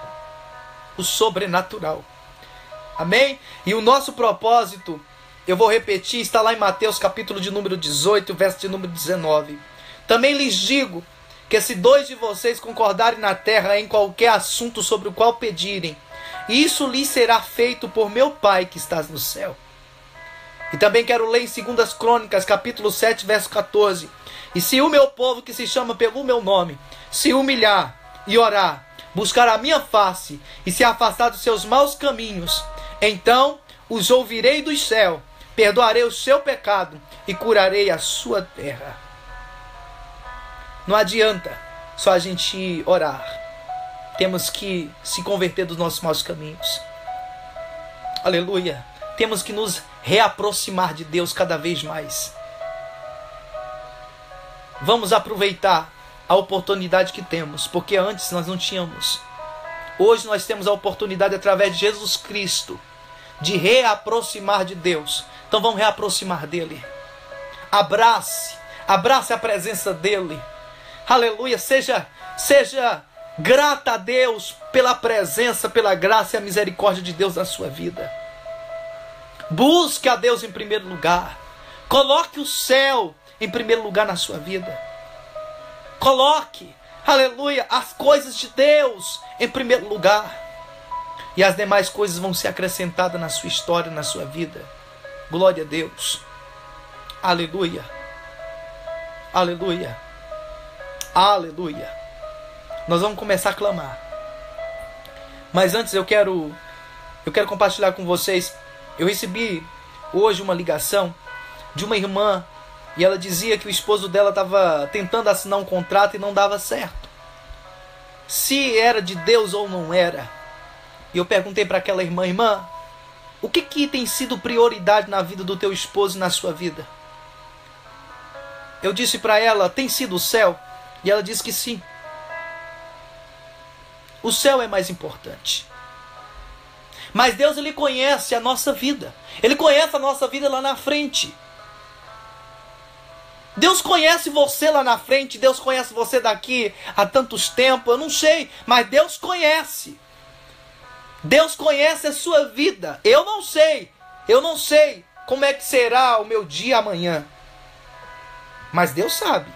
O sobrenatural. Amém? E o nosso propósito, eu vou repetir, está lá em Mateus capítulo de número 18, verso de número 19. Também lhes digo que se 2 de vocês concordarem na terra em qualquer assunto sobre o qual pedirem, isso lhes será feito por meu Pai que está no céu. E também quero ler em 2 Crônicas, capítulo 7, verso 14. E se o meu povo que se chama pelo meu nome se humilhar e orar, buscar a minha face e se afastar dos seus maus caminhos, então os ouvirei do céu, perdoarei o seu pecado e curarei a sua terra. Não adianta só a gente orar. Temos que se converter dos nossos maus caminhos. Aleluia. Temos que nos reaproximar de Deus cada vez mais. Vamos aproveitar a oportunidade que temos, porque antes nós não tínhamos. Hoje nós temos a oportunidade, através de Jesus Cristo, de reaproximar de Deus. Então vamos reaproximar dele. Abrace a presença dele. Aleluia, seja grata a Deus pela presença, pela graça e a misericórdia de Deus na sua vida. Busque a Deus em primeiro lugar. Coloque o céu em primeiro lugar na sua vida. Coloque, aleluia, as coisas de Deus em primeiro lugar. E as demais coisas vão ser acrescentadas na sua história, na sua vida. Glória a Deus. Aleluia. Aleluia. Aleluia. Nós vamos começar a clamar. Mas antes eu quero compartilhar com vocês. Eu recebi hoje uma ligação de uma irmã. E ela dizia que o esposo dela estava tentando assinar um contrato e não dava certo. Se era de Deus ou não era. E eu perguntei para aquela irmã, o que tem sido prioridade na vida do teu esposo e na sua vida? Eu disse para ela, tem sido o céu? E ela disse que sim. O céu é mais importante. Mas Deus, Ele conhece a nossa vida. Ele conhece a nossa vida lá na frente. Deus conhece você lá na frente. Deus conhece você daqui a tantos tempos. Eu não sei, mas Deus conhece. Deus conhece a sua vida. Eu não sei como é que será o meu dia amanhã. Mas Deus sabe.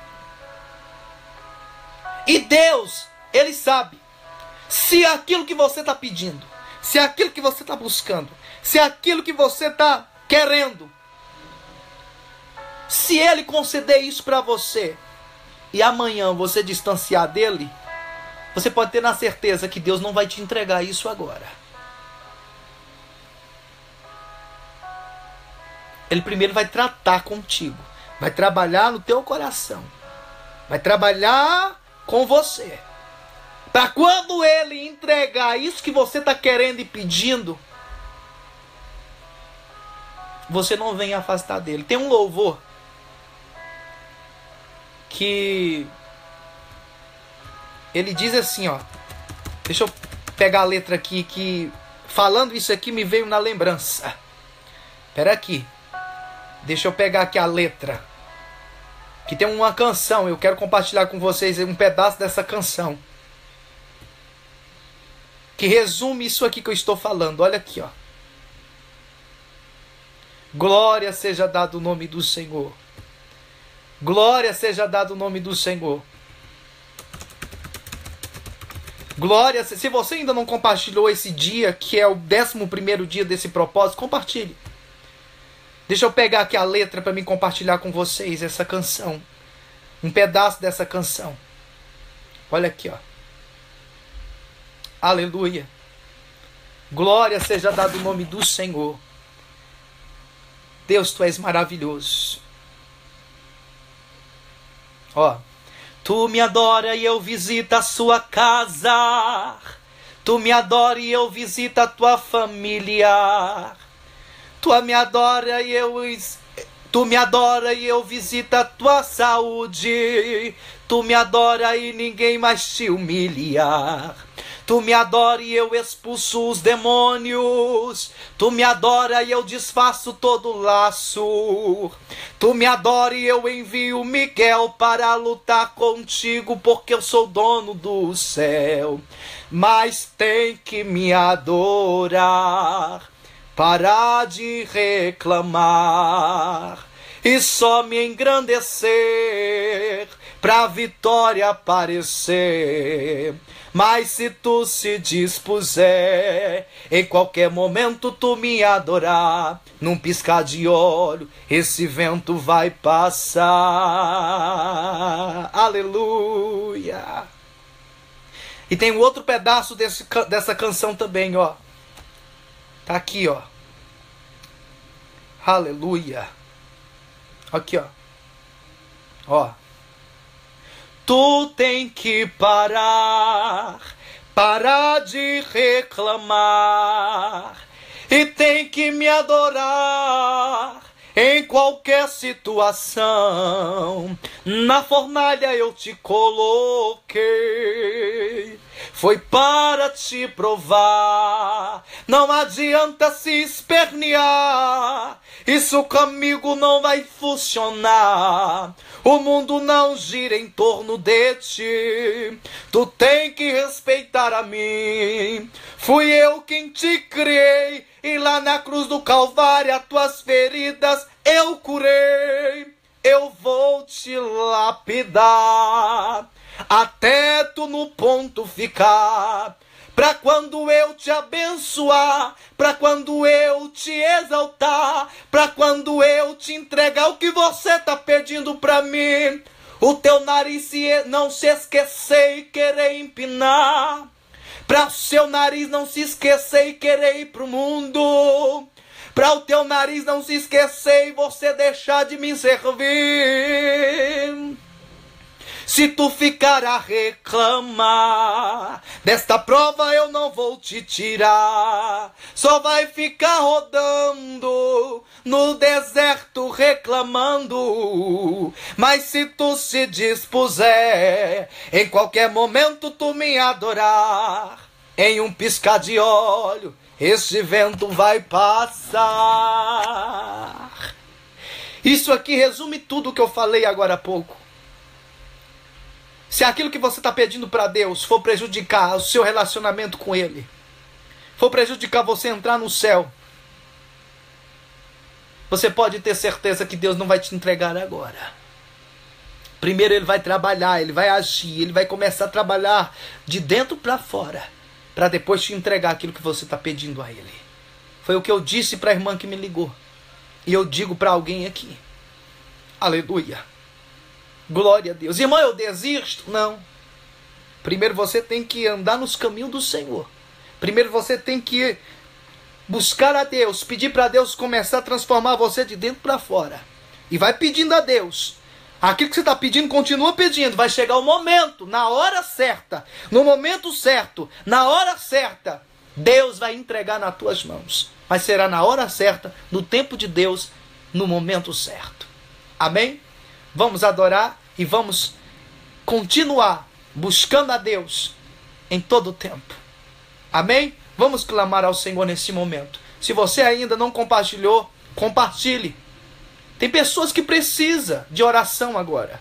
E Deus, Ele sabe. Se aquilo que você está pedindo, se aquilo que você está buscando, se aquilo que você está querendo, se Ele conceder isso para você, e amanhã você distanciar dele, você pode ter na certeza que Deus não vai te entregar isso agora. Ele primeiro vai tratar contigo, vai trabalhar no teu coração, vai trabalhar com você, para quando Ele entregar isso que você está querendo e pedindo, você não venha afastar dele. Tem um louvor que ele diz assim, ó. Deixa eu pegar a letra aqui, que falando isso aqui me veio na lembrança. Espera aqui. Deixa eu pegar aqui a letra. Que tem uma canção, eu quero compartilhar com vocês um pedaço dessa canção. Que resume isso aqui que eu estou falando. Olha aqui, ó. Glória seja dado o nome do Senhor. Glória seja dado o nome do Senhor. Glória. Se você ainda não compartilhou esse dia, que é o 11º dia desse propósito, compartilhe. Deixa eu pegar aqui a letra para me compartilhar com vocês essa canção. Um pedaço dessa canção. Olha aqui, ó. Aleluia. Glória seja dado o nome do Senhor. Deus, Tu és maravilhoso. Ó. Tu me adora e eu visito a sua casa. Tu me adora e eu visito a tua família. Tu me adora e eu visito a tua saúde. Tu me adora e ninguém mais te humilha. Tu me adora e eu expulso os demônios. Tu me adora e eu desfaço todo laço. Tu me adora e eu envio Miguel para lutar contigo, porque eu sou dono do céu. Mas tem que me adorar, parar de reclamar e só me engrandecer pra vitória aparecer. Mas se tu se dispuser, em qualquer momento tu me adorar, num piscar de olho, esse vento vai passar. Aleluia! E tem um outro pedaço dessa canção também, ó. Tá aqui, ó. Aleluia! Aqui, ó. Ó. Tu tem que parar de reclamar e tem que me adorar em qualquer situação. Na fornalha eu te coloquei foi para te provar. Não adianta se espernear, isso comigo não vai funcionar. O mundo não gira em torno de ti, tu tem que respeitar a mim. Fui eu quem te criei, e lá na cruz do Calvário as tuas feridas eu curei. Eu vou te lapidar até tu no ponto ficar, pra quando eu te abençoar, pra quando eu te exaltar, pra quando eu te entregar o que você tá pedindo pra mim. O teu nariz não se esquecer e querer empinar, pra o seu nariz não se esquecer e querer ir pro mundo, pra o teu nariz não se esquecer e você deixar de me servir. Se tu ficar a reclamar, desta prova eu não vou te tirar. Só vai ficar rodando no deserto reclamando. Mas se tu se dispuser, em qualquer momento tu me adorar, em um piscar de olho este vento vai passar. Isso aqui resume tudo o que eu falei agora há pouco. Se aquilo que você está pedindo para Deus for prejudicar o seu relacionamento com Ele, for prejudicar você entrar no céu, você pode ter certeza que Deus não vai te entregar agora. Primeiro Ele vai trabalhar, Ele vai agir, Ele vai começar a trabalhar de dentro para fora, para depois te entregar aquilo que você está pedindo a Ele. Foi o que eu disse para a irmã que me ligou. E eu digo para alguém aqui. Aleluia. Glória a Deus. Irmão, eu desisto? Não. Primeiro você tem que andar nos caminhos do Senhor. Primeiro você tem que buscar a Deus, pedir para Deus começar a transformar você de dentro para fora. E vai pedindo a Deus. Aquilo que você está pedindo, continua pedindo. Vai chegar o momento, na hora certa, no momento certo, na hora certa, Deus vai entregar nas tuas mãos. Mas será na hora certa, no tempo de Deus, no momento certo. Amém? Vamos adorar e vamos continuar buscando a Deus em todo o tempo. Amém? Vamos clamar ao Senhor nesse momento. Se você ainda não compartilhou, compartilhe. Tem pessoas que precisam de oração agora.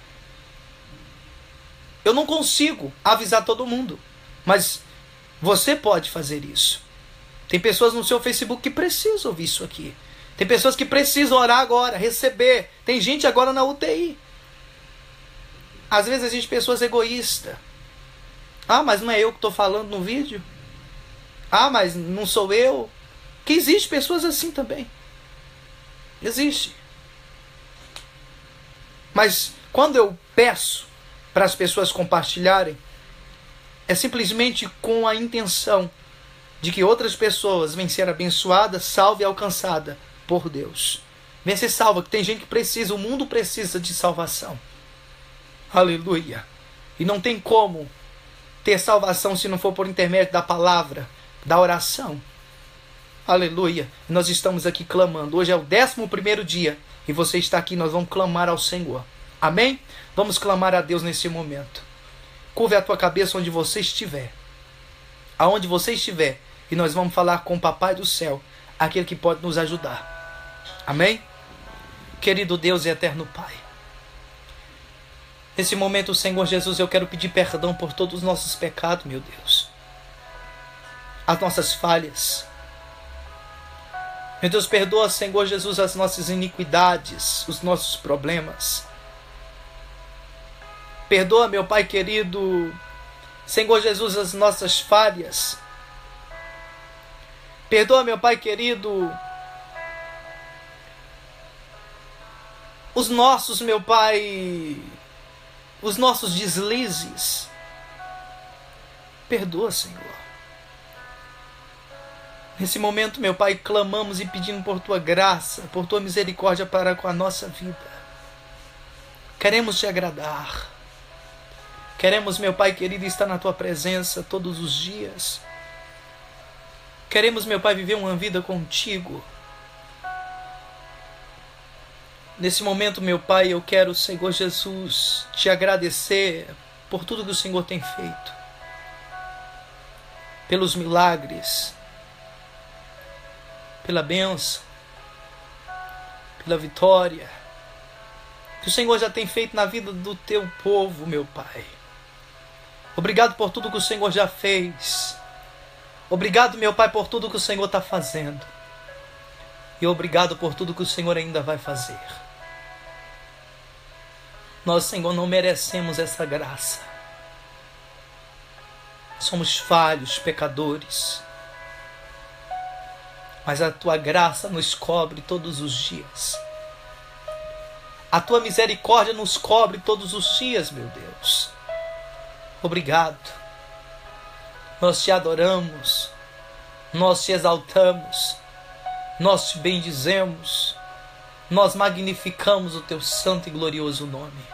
Eu não consigo avisar todo mundo, mas você pode fazer isso. Tem pessoas no seu Facebook que precisam ouvir isso aqui. Tem pessoas que precisam orar agora, receber. Tem gente agora na UTI. Às vezes existe pessoas egoístas. Ah, mas não é eu que estou falando no vídeo? Ah, mas não sou eu? Que existe pessoas assim também. Existe. Mas quando eu peço para as pessoas compartilharem, é simplesmente com a intenção de que outras pessoas venham ser abençoadas, salvas e alcançadas por Deus. Venha ser salva, que tem gente que precisa, o mundo precisa de salvação. Aleluia. E não tem como ter salvação se não for por intermédio da palavra, da oração. Aleluia. E nós estamos aqui clamando. Hoje é o 11º dia e você está aqui, nós vamos clamar ao Senhor. Amém? Vamos clamar a Deus nesse momento. Curve a tua cabeça onde você estiver. Aonde você estiver. E nós vamos falar com o Papai do Céu, aquele que pode nos ajudar. Amém? Querido Deus e eterno Pai, nesse momento, Senhor Jesus, eu quero pedir perdão por todos os nossos pecados, meu Deus. As nossas falhas. Meu Deus, perdoa, Senhor Jesus, as nossas iniquidades, os nossos problemas. Perdoa, meu Pai querido, Senhor Jesus, as nossas falhas. Perdoa, meu Pai querido, os nossos, meu Pai, os nossos deslizes. Perdoa, Senhor. Nesse momento, meu Pai, clamamos e pedimos por Tua graça, por Tua misericórdia para com a nossa vida. Queremos Te agradar. Queremos, meu Pai querido, estar na Tua presença todos os dias. Queremos, meu Pai, viver uma vida contigo. Nesse momento, meu Pai, eu quero, Senhor Jesus, Te agradecer por tudo que o Senhor tem feito. pelos milagres, pela bênção, pela vitória que o Senhor já tem feito na vida do teu povo, meu Pai. Obrigado por tudo que o Senhor já fez. Obrigado, meu Pai, por tudo que o Senhor está fazendo. E obrigado por tudo que o Senhor ainda vai fazer. Nós, Senhor, não merecemos essa graça. Somos falhos, pecadores. Mas a Tua graça nos cobre todos os dias. A Tua misericórdia nos cobre todos os dias, meu Deus. Obrigado. Nós Te adoramos. Nós Te exaltamos. Nós Te bendizemos. Nós magnificamos o Teu santo e glorioso nome.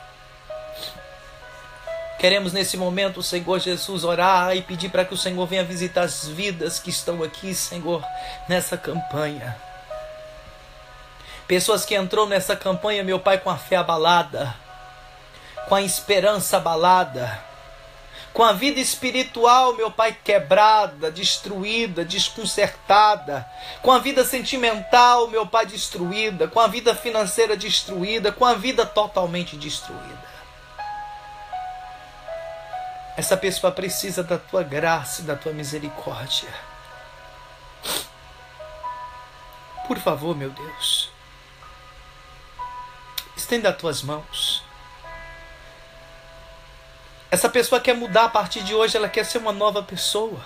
Queremos nesse momento, Senhor Jesus, orar e pedir para que o Senhor venha visitar as vidas que estão aqui, Senhor, nessa campanha. Pessoas que entrou nessa campanha, meu Pai, com a fé abalada, com a esperança abalada, com a vida espiritual, meu Pai, quebrada, destruída, desconcertada, com a vida sentimental, meu Pai, destruída, com a vida financeira destruída, com a vida totalmente destruída. Essa pessoa precisa da Tua graça e da Tua misericórdia. Por favor, meu Deus, estenda as Tuas mãos. Essa pessoa quer mudar a partir de hoje, ela quer ser uma nova pessoa.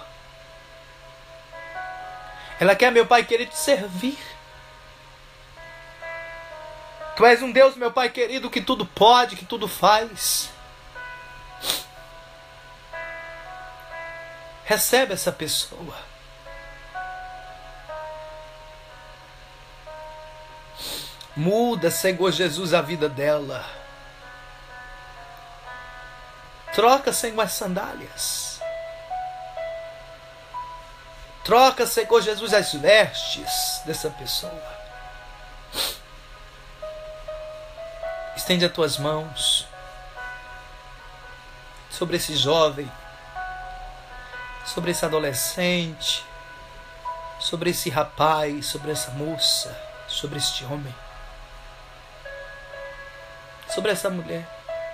Ela quer, meu Pai querido, te servir. Tu és um Deus, meu Pai querido, que tudo pode, que tudo faz. Recebe essa pessoa. Muda, Senhor Jesus, a vida dela. Troca, Senhor, as sandálias. Troca, Senhor Jesus, as vestes dessa pessoa. Estende as Tuas mãos sobre esse jovem, sobre esse adolescente, sobre esse rapaz, sobre essa moça, sobre este homem, sobre essa mulher.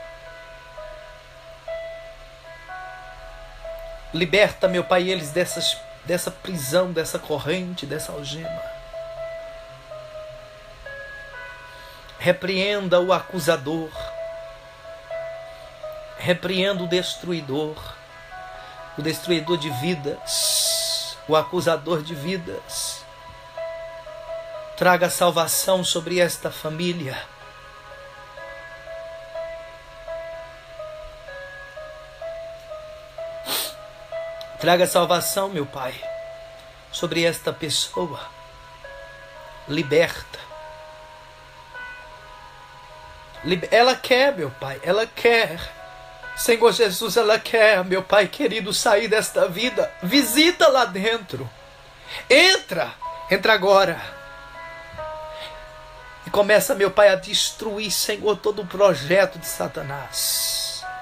Liberta, meu Pai, eles dessa prisão, dessa corrente, dessa algema. Repreenda o acusador. Repreenda o destruidor de vidas, o acusador de vidas. Traga salvação sobre esta família. Traga salvação, meu Pai, sobre esta pessoa. Liberta. Ela quer, meu Pai, ela quer. Senhor Jesus, ela quer, meu Pai querido, sair desta vida. Visita lá dentro. Entra agora. E começa, meu Pai, a destruir, Senhor, todo o projeto de Satanás.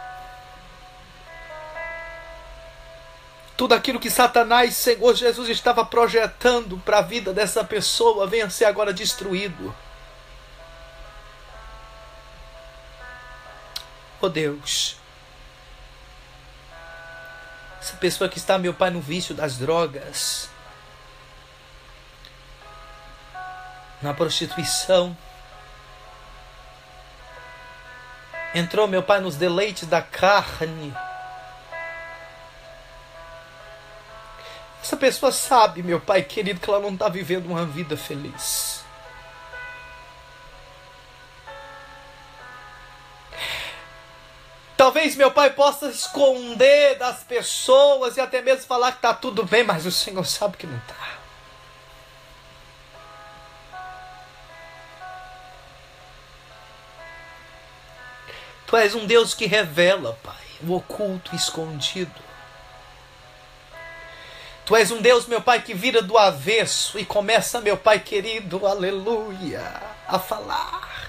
Tudo aquilo que Satanás, Senhor Jesus, estava projetando para a vida dessa pessoa, venha ser agora destruído. Oh Deus, essa pessoa que está, meu Pai, no vício das drogas, na prostituição, entrou, meu Pai, nos deleites da carne. Essa pessoa sabe, meu Pai querido, que ela não está vivendo uma vida feliz. Talvez, meu Pai, possa esconder das pessoas e até mesmo falar que está tudo bem, mas o Senhor sabe que não está. Tu és um Deus que revela, Pai, o oculto e escondido. Tu és um Deus, meu Pai, que vira do avesso e começa, meu Pai querido, aleluia, a falar.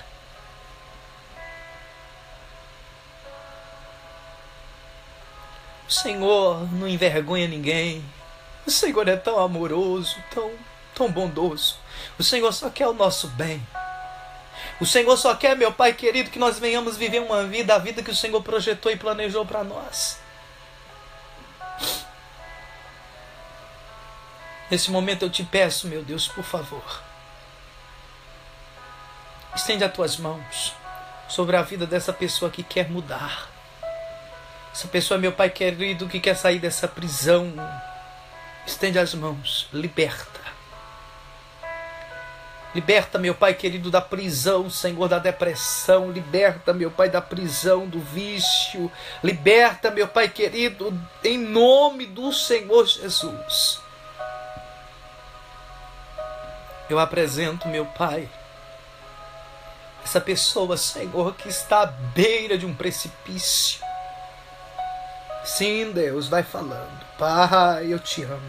O Senhor não envergonha ninguém. O Senhor é tão amoroso, tão bondoso. O Senhor só quer o nosso bem. O Senhor só quer, meu Pai querido, que nós venhamos viver uma vida, a vida que o Senhor projetou e planejou para nós. Nesse momento eu te peço, meu Deus, por favor, estende as tuas mãos sobre a vida dessa pessoa que quer mudar. Essa pessoa, meu Pai querido, que quer sair dessa prisão. Estende as mãos, liberta. Liberta, meu Pai querido, da prisão, Senhor, da depressão. Liberta, meu Pai, da prisão, do vício. Liberta, meu Pai querido, em nome do Senhor Jesus. Eu apresento, meu Pai, essa pessoa, Senhor, que está à beira de um precipício. Sim, Deus, vai falando. Pai, eu te amo.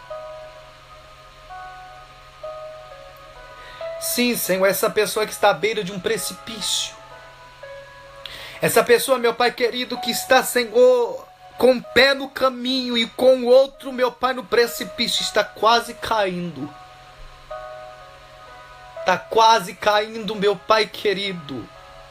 Sim, Senhor, essa pessoa que está à beira de um precipício. Essa pessoa, meu Pai querido, que está, Senhor, com um pé no caminho e com o outro, meu Pai, no precipício, está quase caindo. Está quase caindo, meu Pai querido,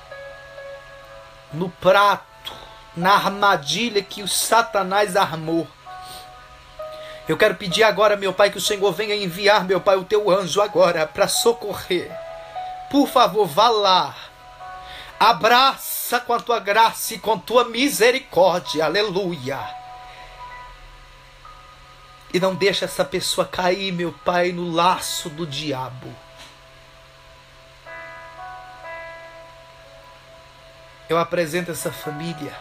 no prato, na armadilha que o Satanás armou. Eu quero pedir agora, meu Pai, que o Senhor venha enviar, meu Pai, o teu anjo agora para socorrer. Por favor, vá lá. Abraça com a tua graça e com a tua misericórdia. Aleluia. E não deixa essa pessoa cair, meu Pai, no laço do diabo. Eu apresento essa família.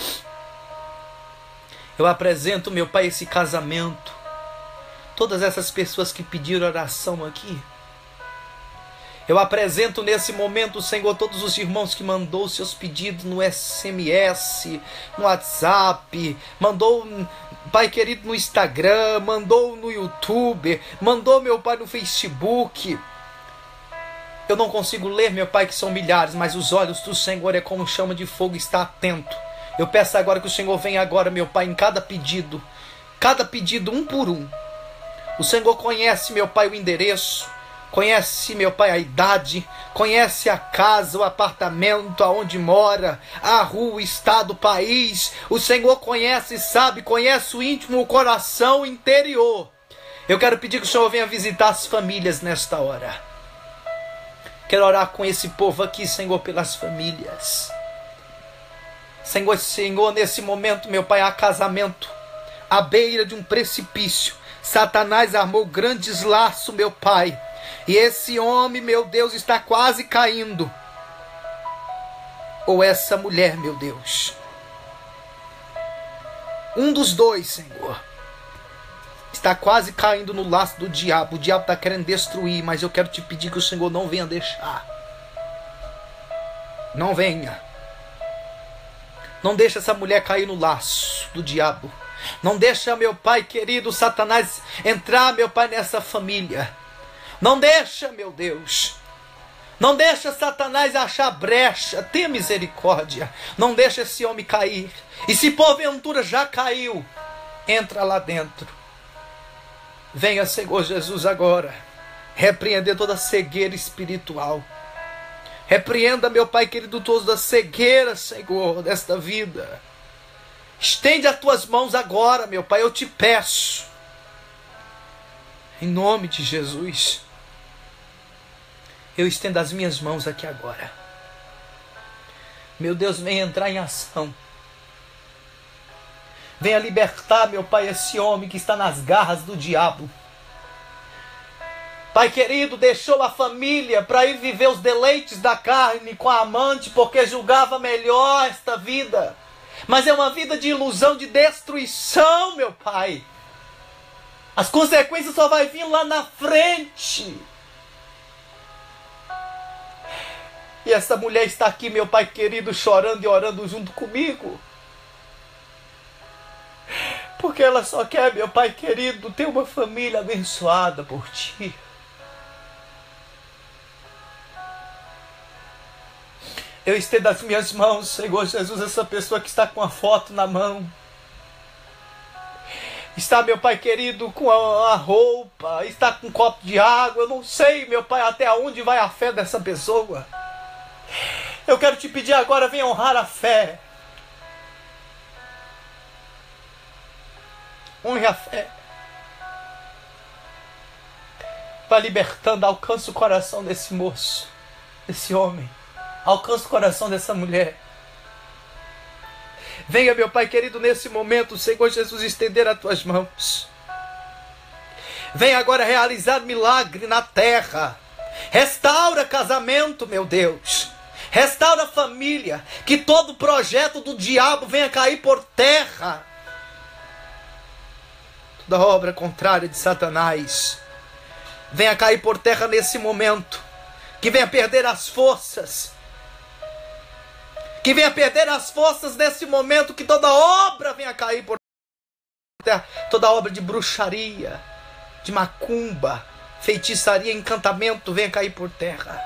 Eu apresento, meu Pai, esse casamento. Todas essas pessoas que pediram oração aqui. Eu apresento nesse momento, Senhor, todos os irmãos que mandou seus pedidos no SMS, no WhatsApp, mandou, Pai querido, no Instagram, mandou no YouTube, mandou, meu Pai, no Facebook. Eu não consigo ler, meu Pai, que são milhares, mas os olhos do Senhor é como chama de fogo, está atento. Eu peço agora que o Senhor venha agora, meu Pai, em cada pedido um por um. O Senhor conhece, meu Pai, o endereço, conhece, meu Pai, a idade, conhece a casa, o apartamento, aonde mora, a rua, o estado, o país. O Senhor conhece e sabe, conhece o íntimo, o coração, o interior. Eu quero pedir que o Senhor venha visitar as famílias nesta hora. Quero orar com esse povo aqui, Senhor, pelas famílias. Senhor, nesse momento, meu Pai, há casamento à beira de um precipício. Satanás armou grandes laços, meu Pai. E esse homem, meu Deus, está quase caindo. Ou essa mulher, meu Deus. Um dos dois, Senhor, está quase caindo no laço do diabo. O diabo está querendo destruir, mas eu quero te pedir que o Senhor não venha deixar. Não venha. Não deixa essa mulher cair no laço do diabo. Não deixa, meu Pai querido, Satanás entrar, meu Pai, nessa família. Não deixa, meu Deus. Não deixa Satanás achar brecha. Tenha misericórdia. Não deixa esse homem cair. E se porventura já caiu, entra lá dentro. Venha, Senhor Jesus, agora repreender toda cegueira espiritual. Repreenda, meu Pai querido, toda cegueira, Senhor, desta vida. Estende as tuas mãos agora, meu Pai, eu te peço. Em nome de Jesus. Eu estendo as minhas mãos aqui agora. Meu Deus, venha entrar em ação. Venha libertar, meu Pai, esse homem que está nas garras do diabo. Pai querido, deixou a família para ir viver os deleites da carne com a amante, porque julgava melhor esta vida. Mas é uma vida de ilusão, de destruição, meu Pai. As consequências só vai vir lá na frente. E essa mulher está aqui, meu Pai querido, chorando e orando junto comigo. Porque ela só quer, meu Pai querido, ter uma família abençoada por Ti. Eu estendo as minhas mãos, Senhor Jesus, essa pessoa que está com a foto na mão. está, meu Pai querido, com a roupa, está com um copo de água. Eu não sei, meu Pai, até onde vai a fé dessa pessoa. Eu quero te pedir agora, venha honrar a fé. Honre a fé. Vai libertando, alcança o coração desse moço, desse homem. Alcança o coração dessa mulher. Venha, meu Pai querido, nesse momento, Senhor Jesus, estender as tuas mãos. Venha agora realizar milagre na terra. Restaura casamento, meu Deus. Restaura família. Que todo projeto do diabo venha cair por terra. Toda obra contrária de Satanás venha cair por terra nesse momento. Que venha perder as forças. Que venha perder as forças nesse momento. Que toda obra venha cair por terra. Toda obra de bruxaria, de macumba, feitiçaria, encantamento venha cair por terra.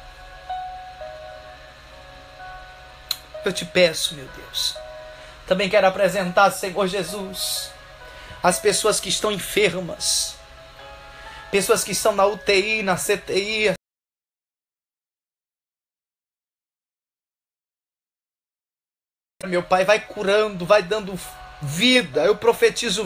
Eu te peço, meu Deus. Também quero apresentar, Senhor Jesus, as pessoas que estão enfermas. Pessoas que estão na UTI, na CTI. Meu Pai, vai curando, vai dando vida. Eu profetizo.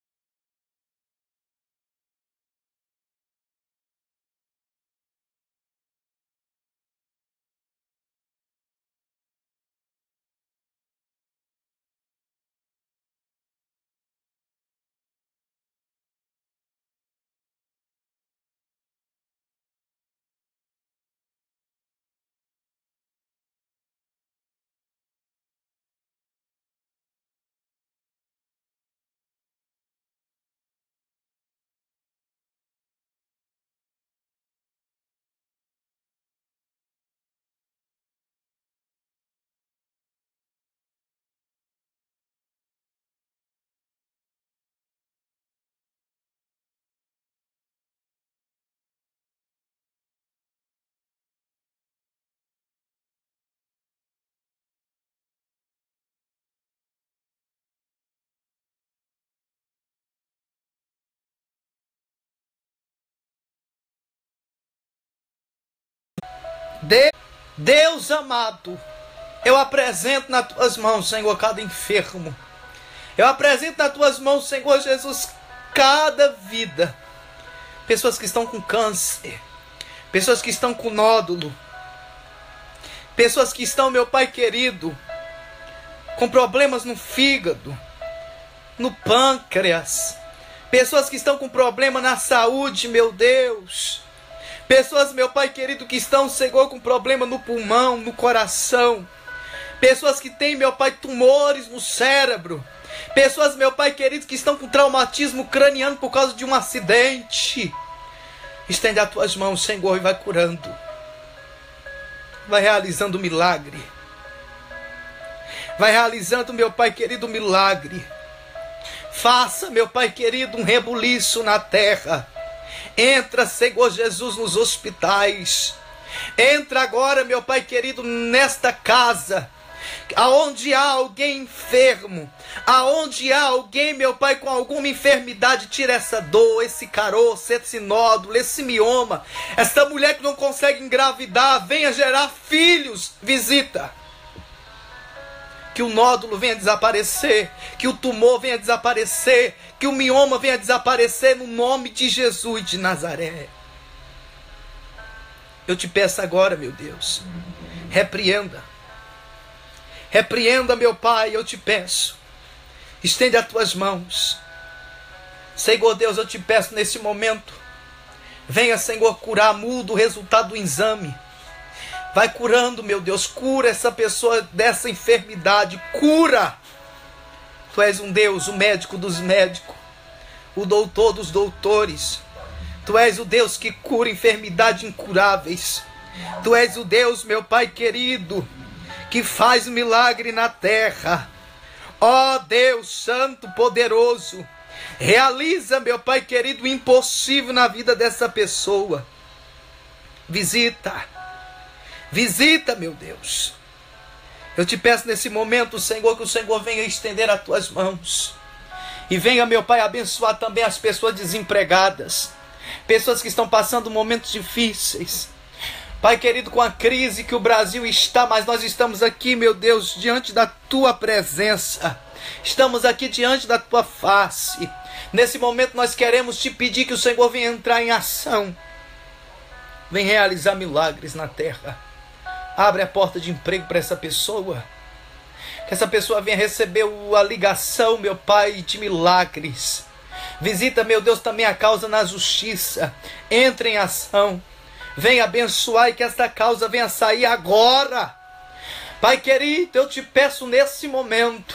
Deus amado, eu apresento nas tuas mãos, Senhor, cada enfermo. Eu apresento nas tuas mãos, Senhor Jesus, cada vida. Pessoas que estão com câncer, pessoas que estão com nódulo, pessoas que estão, meu Pai querido, com problemas no fígado, no pâncreas, pessoas que estão com problema na saúde, meu Deus. Pessoas, meu Pai querido, que estão, Senhor, com problema no pulmão, no coração. Pessoas que têm, meu Pai, tumores no cérebro. Pessoas, meu Pai querido, que estão com traumatismo craniano por causa de um acidente. Estende as tuas mãos, Senhor, e vai curando. Vai realizando milagre. Vai realizando, meu Pai querido, milagre. Faça, meu Pai querido, um rebuliço na terra. Entra, Senhor Jesus, nos hospitais. Entra agora, meu Pai querido, nesta casa. Aonde há alguém enfermo, aonde há alguém, meu Pai, com alguma enfermidade, tira essa dor, esse caroço, esse nódulo, esse mioma. Esta mulher que não consegue engravidar, venha gerar filhos, visita. Que o nódulo venha desaparecer, que o tumor venha desaparecer, que o mioma venha desaparecer no nome de Jesus de Nazaré. Eu te peço agora, meu Deus, repreenda. Repreenda, meu Pai, eu te peço. Estende as tuas mãos. Senhor Deus, eu te peço nesse momento. Venha, Senhor, curar, muda o resultado do exame. Vai curando, meu Deus, cura essa pessoa dessa enfermidade, cura. Tu és um Deus, o médico dos médicos, o doutor dos doutores. Tu és o Deus que cura enfermidades incuráveis. Tu és o Deus, meu Pai querido, que faz milagre na terra. Ó Deus Santo, poderoso, realiza, meu Pai querido, o impossível na vida dessa pessoa. Visita. Visita, meu Deus. Eu te peço nesse momento, Senhor, que o Senhor venha estender as tuas mãos E venha, meu Pai, abençoar também as pessoas desempregadas, pessoas que estão passando momentos difíceis. Pai querido, com a crise que o Brasil está, mas nós estamos aqui, meu Deus, diante da Tua presença. Estamos aqui diante da Tua face. Nesse momento nós queremos Te pedir que o Senhor venha entrar em ação. Vem realizar milagres na terra. Abre a porta de emprego para essa pessoa. Que essa pessoa venha receber a ligação, meu Pai, de milagres. Visita, meu Deus, também a causa na justiça. Entre em ação. Venha abençoar e que esta causa venha sair agora. Pai querido, eu te peço nesse momento.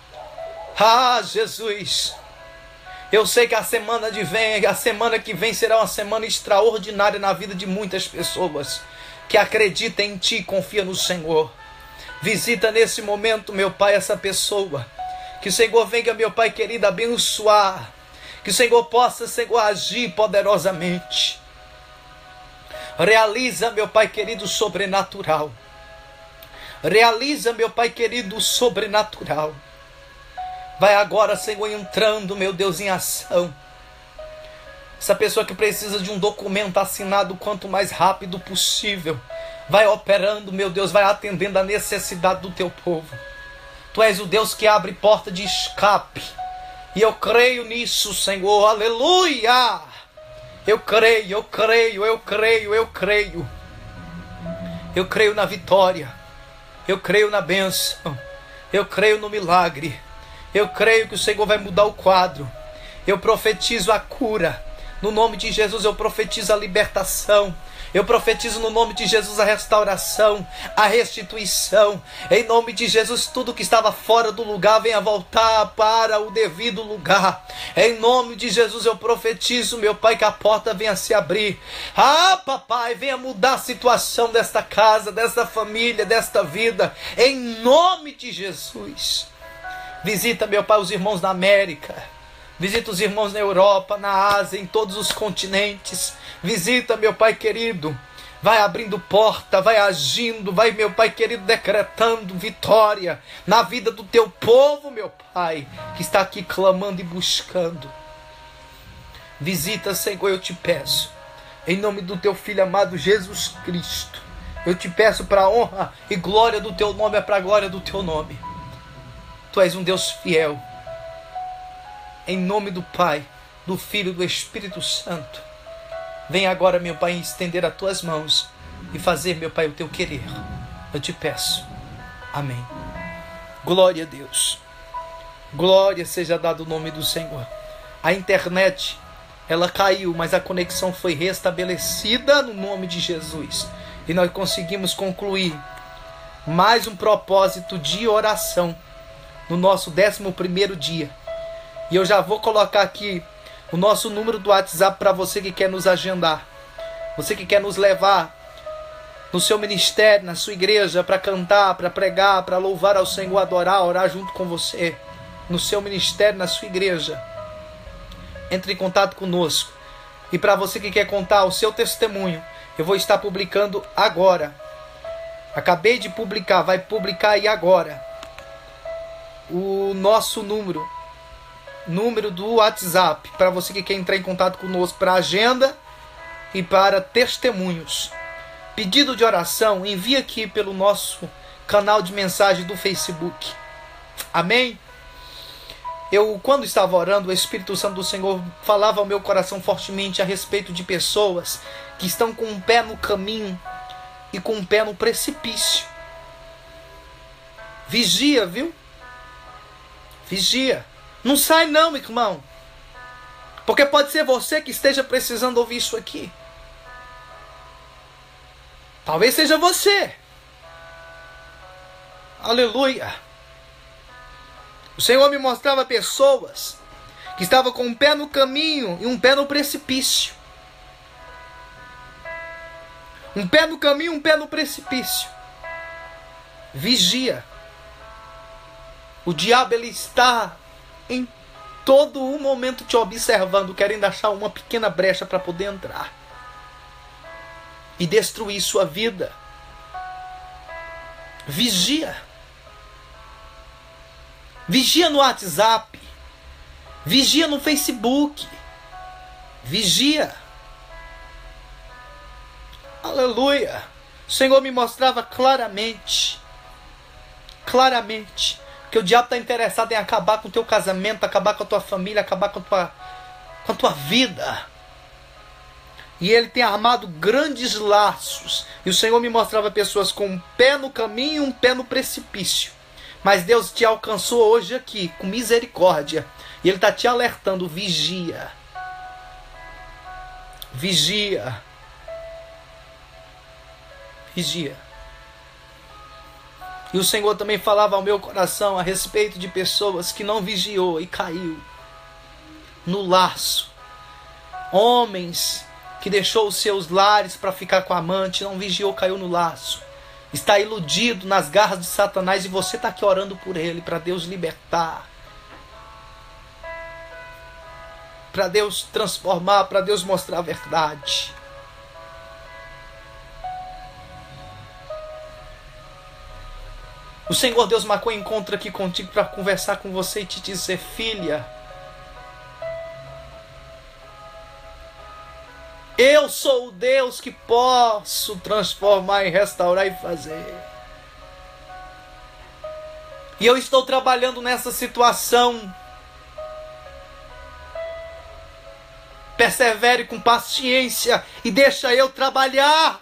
Ah, Jesus. Eu sei que a semana que vem será uma semana extraordinária na vida de muitas pessoas que acreditam em Ti e confiam no Senhor. Visita nesse momento, meu Pai, essa pessoa. Que o Senhor venha, meu Pai querido, abençoar. Que o Senhor possa, Senhor, agir poderosamente. Realiza, meu Pai querido, o sobrenatural. Realiza, meu Pai querido, o sobrenatural. Vai agora, Senhor, entrando, meu Deus, em ação. Essa pessoa que precisa de um documento assinado quanto mais rápido possível. Vai operando, meu Deus, vai atendendo a necessidade do Teu povo. Tu és o Deus que abre porta de escape. E eu creio nisso, Senhor. Aleluia! Eu creio, eu creio, eu creio, eu creio. Eu creio na vitória. Eu creio na bênção. Eu creio no milagre. Eu creio que o Senhor vai mudar o quadro. Eu profetizo a cura. No nome de Jesus eu profetizo a libertação. Eu profetizo no nome de Jesus a restauração, a restituição. Em nome de Jesus, tudo que estava fora do lugar venha voltar para o devido lugar. Em nome de Jesus eu profetizo, meu Pai, que a porta venha se abrir. Ah, papai, venha mudar a situação desta casa, desta família, desta vida. Em nome de Jesus. Visita, meu Pai, os irmãos da América. Visita os irmãos na Europa, na Ásia, em todos os continentes. Visita, meu Pai querido. Vai abrindo porta, vai agindo, vai, meu Pai querido, decretando vitória na vida do Teu povo, meu Pai, que está aqui clamando e buscando. Visita, Senhor, eu te peço. Em nome do Teu Filho amado Jesus Cristo. Eu te peço para a honra e glória do Teu nome, é para a glória do Teu nome. Tu és um Deus fiel. Em nome do Pai, do Filho e do Espírito Santo. Vem agora, meu Pai, estender as Tuas mãos e fazer, meu Pai, o Teu querer. Eu te peço. Amém. Glória a Deus. Glória seja dado o nome do Senhor. A internet, ela caiu, mas a conexão foi restabelecida no nome de Jesus. E nós conseguimos concluir mais um propósito de oração no nosso 11º dia. E eu já vou colocar aqui o nosso número do WhatsApp para você que quer nos agendar. Você que quer nos levar no seu ministério, na sua igreja, para cantar, para pregar, para louvar ao Senhor, adorar, orar junto com você. No seu ministério, na sua igreja. Entre em contato conosco. E para você que quer contar o seu testemunho, eu vou estar publicando agora. Acabei de publicar, vai publicar aí agora. O nosso número do WhatsApp, para você que quer entrar em contato conosco para agenda e para testemunhos. Pedido de oração, envia aqui pelo nosso canal de mensagem do Facebook. Amém? Quando estava orando, o Espírito Santo do Senhor falava ao meu coração fortemente a respeito de pessoas que estão com um pé no caminho e com um pé no precipício. Vigia, viu? Vigia. Não sai não, irmão. Porque pode ser você que esteja precisando ouvir isso aqui. Talvez seja você. Aleluia. O Senhor me mostrava pessoas que estavam com um pé no caminho e um pé no precipício. Um pé no caminho, um pé no precipício. Vigia. O diabo, ele está em todo o momento te observando, querendo achar uma pequena brecha para poder entrar e destruir sua vida. Vigia. Vigia no WhatsApp. Vigia no Facebook. Vigia. Aleluia. O Senhor me mostrava claramente que o diabo está interessado em acabar com o teu casamento, acabar com a tua família, acabar com a tua vida. E ele tem armado grandes laços. E o Senhor me mostrava pessoas com um pé no caminho e um pé no precipício. Mas Deus te alcançou hoje aqui, com misericórdia. E Ele está te alertando, vigia. Vigia. Vigia. E o Senhor também falava ao meu coração a respeito de pessoas que não vigiou e caiu no laço. Homens que deixou os seus lares para ficar com a amante, não vigiou, caiu no laço. Está iludido nas garras de Satanás e você está aqui orando por ele, para Deus libertar. Para Deus transformar, para Deus mostrar a verdade. O Senhor Deus marcou encontro aqui contigo para conversar com você e te dizer, filha, eu sou o Deus que posso transformar e restaurar e fazer. E eu estou trabalhando nessa situação. Persevere com paciência e deixa eu trabalhar.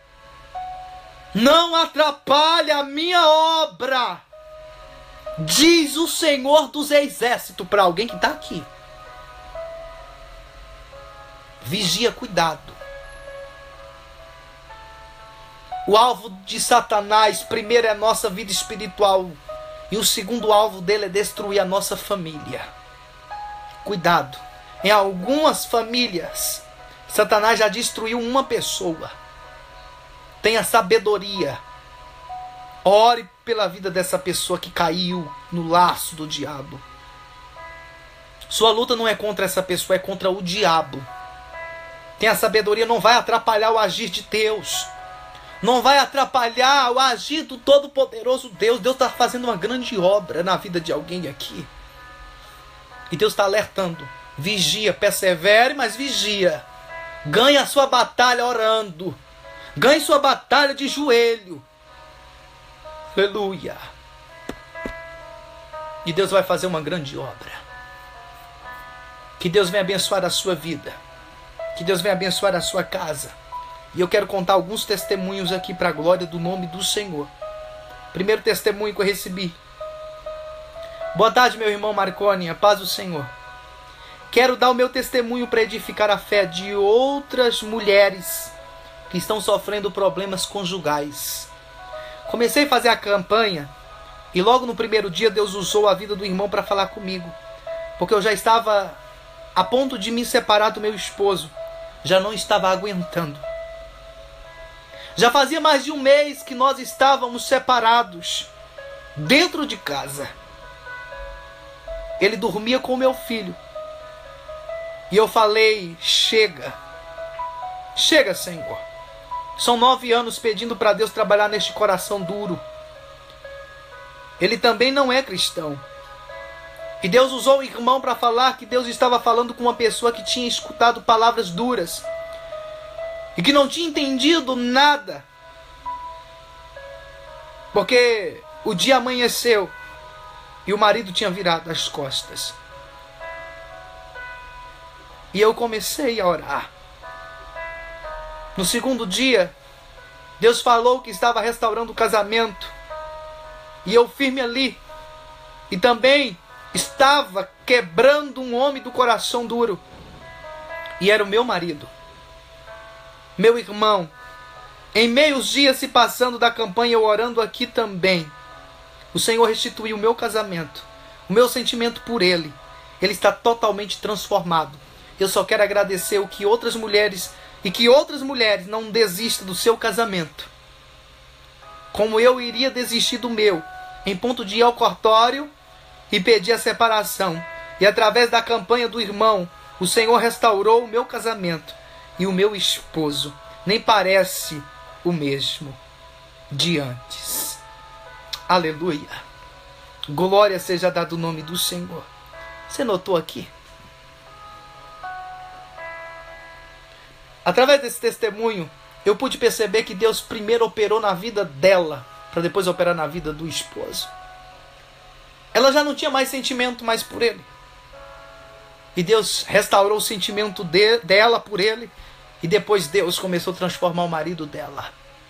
Não atrapalhe a minha obra. Diz o Senhor dos Exércitos para alguém que está aqui. Vigia, cuidado. O alvo de Satanás, primeiro é a nossa vida espiritual. E o segundo alvo dele é destruir a nossa família. Cuidado. Em algumas famílias, Satanás já destruiu uma pessoa. Tenha sabedoria. Ore pela vida dessa pessoa que caiu no laço do diabo. Sua luta não é contra essa pessoa, é contra o diabo. Tenha sabedoria, não vai atrapalhar o agir de Deus. Não vai atrapalhar o agir do Todo-Poderoso Deus. Deus está fazendo uma grande obra na vida de alguém aqui. E Deus está alertando. Vigia, persevere, mas vigia. Ganhe a sua batalha orando. Ganhe sua batalha de joelho. Aleluia. E Deus vai fazer uma grande obra. Que Deus venha abençoar a sua vida. Que Deus venha abençoar a sua casa. E eu quero contar alguns testemunhos aqui para a glória do nome do Senhor. Primeiro testemunho que eu recebi. Boa tarde, meu irmão Marconi. A paz do Senhor. Quero dar o meu testemunho para edificar a fé de outras mulheres que estão sofrendo problemas conjugais. Comecei a fazer a campanha e logo no primeiro dia Deus usou a vida do irmão para falar comigo. Porque eu já estava a ponto de me separar do meu esposo. Já não estava aguentando. Já fazia mais de um mês que nós estávamos separados. Dentro de casa. Ele dormia com o meu filho. E eu falei, chega. Chega, Senhor. São 9 anos pedindo para Deus trabalhar neste coração duro. Ele também não é cristão. E Deus usou o irmão para falar que Deus estava falando com uma pessoa que tinha escutado palavras duras. E que não tinha entendido nada. Porque o dia amanheceu. E o marido tinha virado as costas. E eu comecei a orar. No segundo dia, Deus falou que estava restaurando o casamento. E eu firme ali. E também estava quebrando um homem do coração duro. E era o meu marido. Meu irmão. Em meios dias se passando da campanha, eu orando aqui também. O Senhor restituiu o meu casamento. O meu sentimento por Ele. Ele está totalmente transformado. Eu só quero agradecer o que outras mulheres... E que outras mulheres não desistam do seu casamento. Como eu iria desistir do meu. Em ponto de ir ao cartório e pedir a separação. E através da campanha do irmão, o Senhor restaurou o meu casamento. E o meu esposo nem parece o mesmo de antes. Aleluia. Glória seja dada o nome do Senhor. Você notou aqui? Através desse testemunho, eu pude perceber que Deus primeiro operou na vida dela, para depois operar na vida do esposo. Ela já não tinha mais sentimento mais por ele. E Deus restaurou o sentimento dela por ele. E depois Deus começou a transformar o marido dela.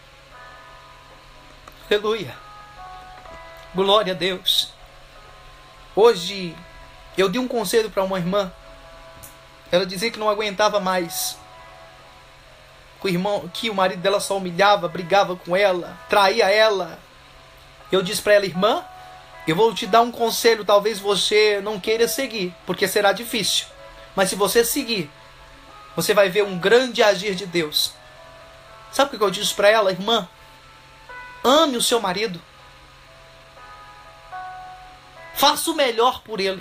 Aleluia. Glória a Deus. Hoje eu dei um conselho para uma irmã. Ela dizia que não aguentava mais. Que o marido dela só humilhava, brigava com ela, traía ela. Eu disse para ela: irmã, eu vou te dar um conselho, talvez você não queira seguir, porque será difícil. Mas se você seguir, você vai ver um grande agir de Deus. Sabe o que eu disse para ela? Irmã, ame o seu marido. Faça o melhor por ele.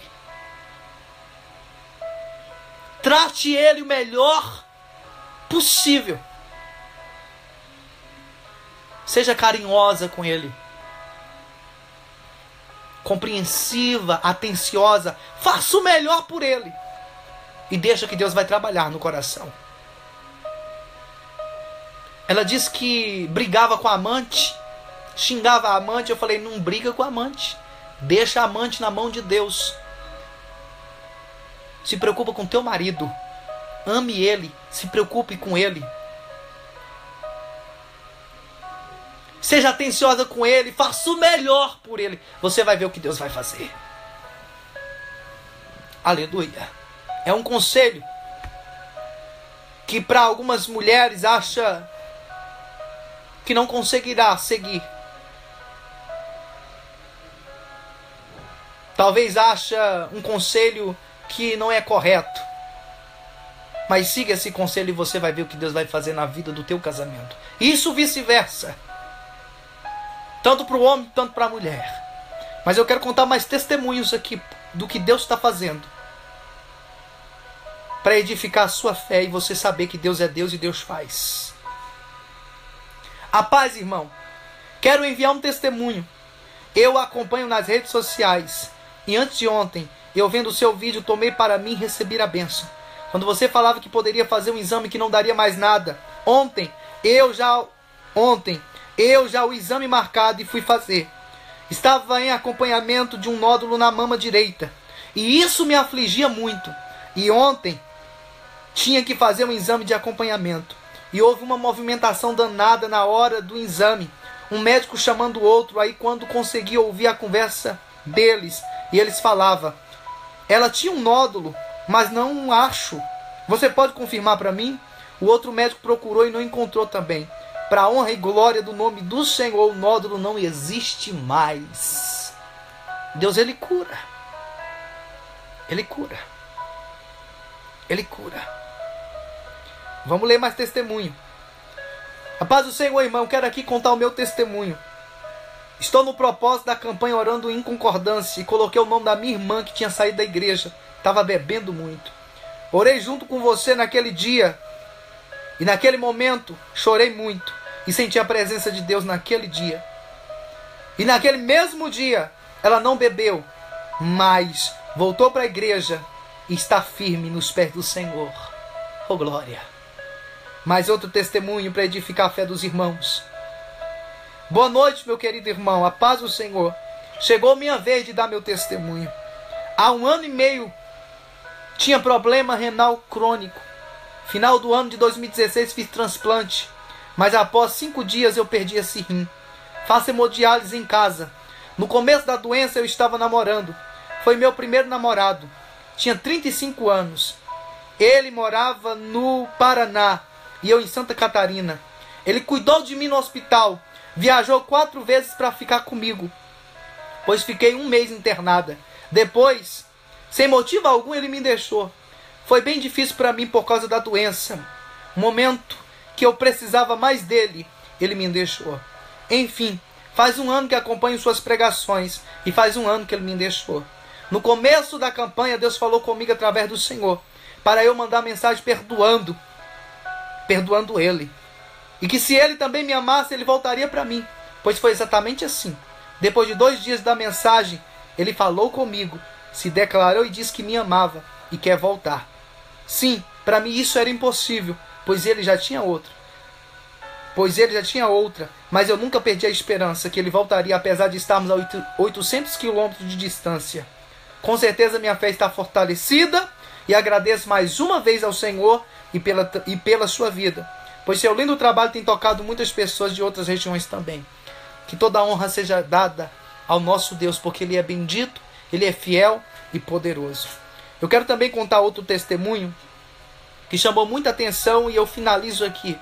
Trate ele o melhor possível. Seja carinhosa com ele. Compreensiva, atenciosa. Faça o melhor por ele. E deixa que Deus vai trabalhar no coração. Ela disse que brigava com a amante. Xingava a amante. Eu falei: não briga com a amante. Deixa a amante na mão de Deus. Se preocupa com teu marido. Ame ele. Se preocupe com ele. Seja atenciosa com ele. Faça o melhor por ele. Você vai ver o que Deus vai fazer. Aleluia. É um conselho que para algumas mulheres acha que não conseguirá seguir. Talvez acha um conselho que não é correto. Mas siga esse conselho e você vai ver o que Deus vai fazer na vida do teu casamento. Isso vice-versa. Tanto para o homem, tanto para a mulher. Mas eu quero contar mais testemunhos aqui do que Deus está fazendo. Para edificar a sua fé e você saber que Deus é Deus e Deus faz. A paz, irmão. Quero enviar um testemunho. Eu acompanho nas redes sociais. E antes de ontem, eu vendo o seu vídeo, tomei para mim receber a bênção. Quando você falava que poderia fazer um exame que não daria mais nada. Ontem, eu já o exame marcado e fui fazer. Estava em acompanhamento de um nódulo na mama direita. E isso me afligia muito. E ontem, tinha que fazer um exame de acompanhamento. E houve uma movimentação danada na hora do exame. Um médico chamando o outro. Aí quando consegui ouvir a conversa deles. E eles falavam: ela tinha um nódulo, mas não acho. Você pode confirmar para mim? O outro médico procurou e não encontrou também. Para a honra e glória do nome do Senhor, o nódulo não existe mais. Deus, Ele cura. Ele cura. Ele cura. Vamos ler mais testemunho. A paz do Senhor, irmão. Quero aqui contar o meu testemunho. Estou no propósito da campanha Orando em Concordância e coloquei o nome da minha irmã que tinha saído da igreja. Estava bebendo muito. Orei junto com você naquele dia. E naquele momento chorei muito. E senti a presença de Deus naquele dia. E naquele mesmo dia ela não bebeu, mas voltou para a igreja e está firme nos pés do Senhor. Oh, glória! Mais outro testemunho para edificar a fé dos irmãos. Boa noite, meu querido irmão. A paz do Senhor. Chegou minha vez de dar meu testemunho. Há 1 ano e meio tinha problema renal crônico. Final do ano de 2016 fiz transplante. Mas após 5 dias eu perdi esse rim. Faço hemodiálise em casa. No começo da doença eu estava namorando. Foi meu primeiro namorado. Tinha 35 anos. Ele morava no Paraná e eu em Santa Catarina. Ele cuidou de mim no hospital. Viajou 4 vezes para ficar comigo, pois fiquei 1 mês internada. Depois, sem motivo algum, ele me deixou. Foi bem difícil para mim por causa da doença. Um momento que eu precisava mais dele, ele me deixou. Enfim, faz 1 ano que acompanho suas pregações e faz 1 ano que ele me deixou. No começo da campanha, Deus falou comigo através do Senhor, para eu mandar mensagem perdoando ele. E que se ele também me amasse, ele voltaria para mim. Pois foi exatamente assim. Depois de 2 dias da mensagem, ele falou comigo, se declarou e disse que me amava e quer voltar. Sim, para mim isso era impossível, pois ele já tinha outra. Mas eu nunca perdi a esperança que ele voltaria, apesar de estarmos a 800 quilômetros de distância. Com certeza minha fé está fortalecida e agradeço mais uma vez ao Senhor e pela sua vida, pois seu lindo trabalho tem tocado muitas pessoas de outras regiões também. Que toda a honra seja dada ao nosso Deus, porque Ele é bendito, Ele é fiel e poderoso. Eu quero também contar outro testemunho que chamou muita atenção e eu finalizo aqui.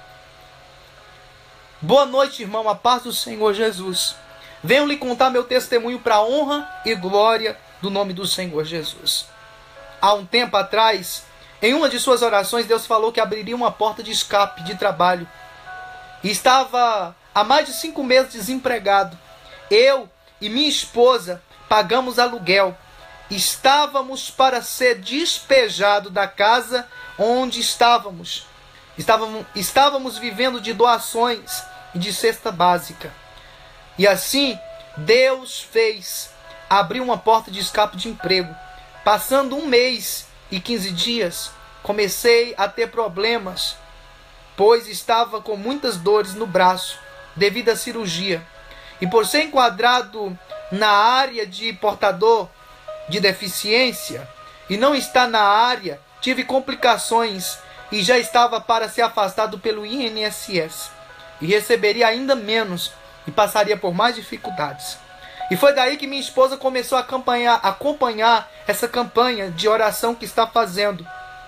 Boa noite, irmão, a paz do Senhor Jesus. Venho lhe contar meu testemunho para a honra e glória do nome do Senhor Jesus. Há um tempo atrás, em uma de suas orações, Deus falou que abriria uma porta de escape de trabalho. E estava há mais de 5 meses desempregado. Eu e minha esposa pagamos aluguel. Estávamos para ser despejados da casa onde estávamos. Estávamos vivendo de doações e de cesta básica. E assim, Deus fez abrir uma porta de escape de emprego. Passando 1 mês e 15 dias, comecei a ter problemas, pois estava com muitas dores no braço, devido à cirurgia. E por ser enquadrado na área de portador de deficiência, e não estar na área, tive complicações e já estava para ser afastado pelo INSS. E receberia ainda menos e passaria por mais dificuldades. E foi daí que minha esposa começou a acompanhar essa campanha de oração que está fazendo.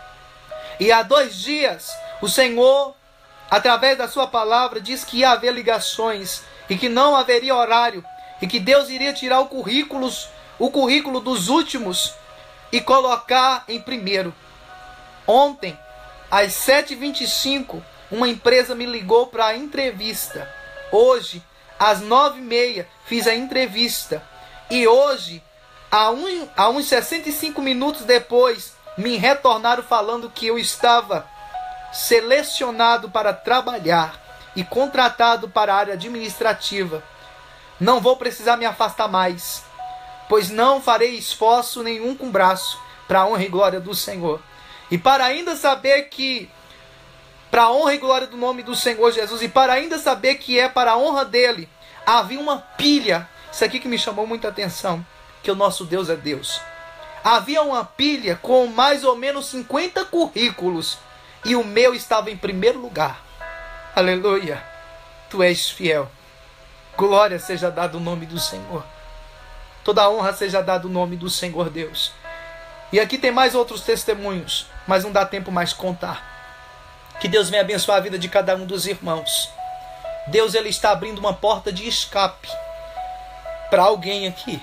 E há 2 dias, o Senhor, através da sua palavra, diz que ia haver ligações e que não haveria horário e que Deus iria tirar o currículo dos últimos e colocar em primeiro. Ontem, às 7h25, uma empresa me ligou para a entrevista. Hoje, às 9h30, fiz a entrevista. E hoje, a uns 65 minutos depois, me retornaram falando que eu estava selecionado para trabalhar e contratado para a área administrativa. Não vou precisar me afastar mais, pois não farei esforço nenhum com o braço, para a honra e glória do Senhor. E para ainda saber que, para a honra e glória do nome do Senhor Jesus, e para ainda saber que é para a honra dele, havia uma pilha. Isso aqui que me chamou muita atenção, que o nosso Deus é Deus. Havia uma pilha com mais ou menos 50 currículos, e o meu estava em primeiro lugar. Aleluia, tu és fiel. Glória seja dada o nome do Senhor. Toda a honra seja dada o nome do Senhor Deus. E aqui tem mais outros testemunhos, mas não dá tempo mais contar. Que Deus venha abençoar a vida de cada um dos irmãos. Deus, Ele está abrindo uma porta de escape para alguém aqui.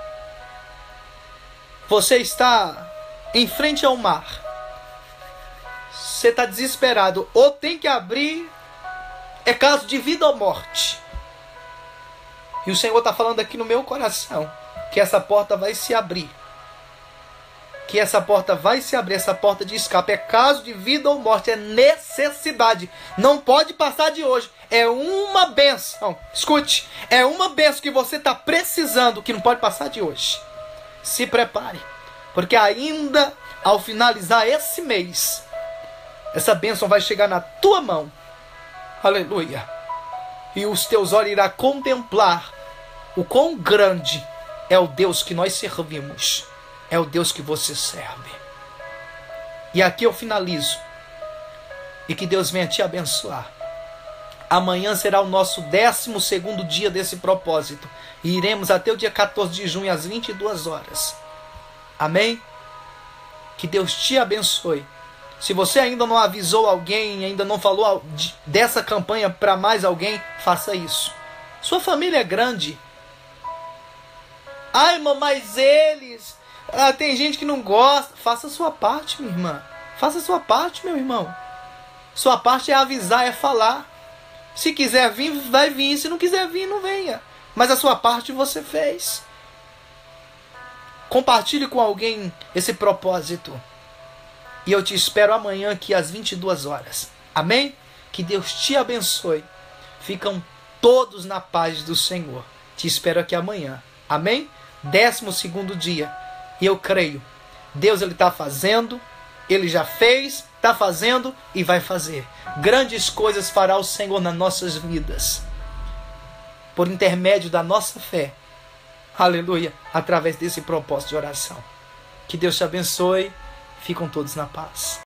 Você está em frente ao mar. Você está desesperado. Ou tem que abrir. É caso de vida ou morte. E o Senhor está falando aqui no meu coração que essa porta vai se abrir. Que essa porta vai se abrir, essa porta de escape. É caso de vida ou morte, é necessidade. Não pode passar de hoje. É uma bênção. Escute, é uma bênção que você está precisando, que não pode passar de hoje. Se prepare, porque ainda ao finalizar esse mês, essa bênção vai chegar na tua mão. Aleluia. E os teus olhos irão contemplar o quão grande é o Deus que nós servimos. É o Deus que você serve. E aqui eu finalizo. E que Deus venha te abençoar. Amanhã será o nosso 12º dia desse propósito. E iremos até o dia 14 de junho, às 22 horas. Amém? Que Deus te abençoe. Se você ainda não avisou alguém, ainda não falou dessa campanha para mais alguém, faça isso. Sua família é grande. Ai, irmã, mas eles... tem gente que não gosta. Faça a sua parte, minha irmã. Faça a sua parte, meu irmão. Sua parte é avisar, é falar. Se quiser vir, vai vir. Se não quiser vir, não venha. Mas a sua parte você fez. Compartilhe com alguém esse propósito. E eu te espero amanhã aqui às 22 horas. Amém? Que Deus te abençoe. Ficam todos na paz do Senhor. Te espero aqui amanhã. Amém? 12º dia. E eu creio. Deus, Ele está fazendo. Ele já fez. está fazendo e vai fazer. Grandes coisas fará o Senhor nas nossas vidas, por intermédio da nossa fé. Aleluia, através desse propósito de oração. Que Deus te abençoe. Ficam todos na paz.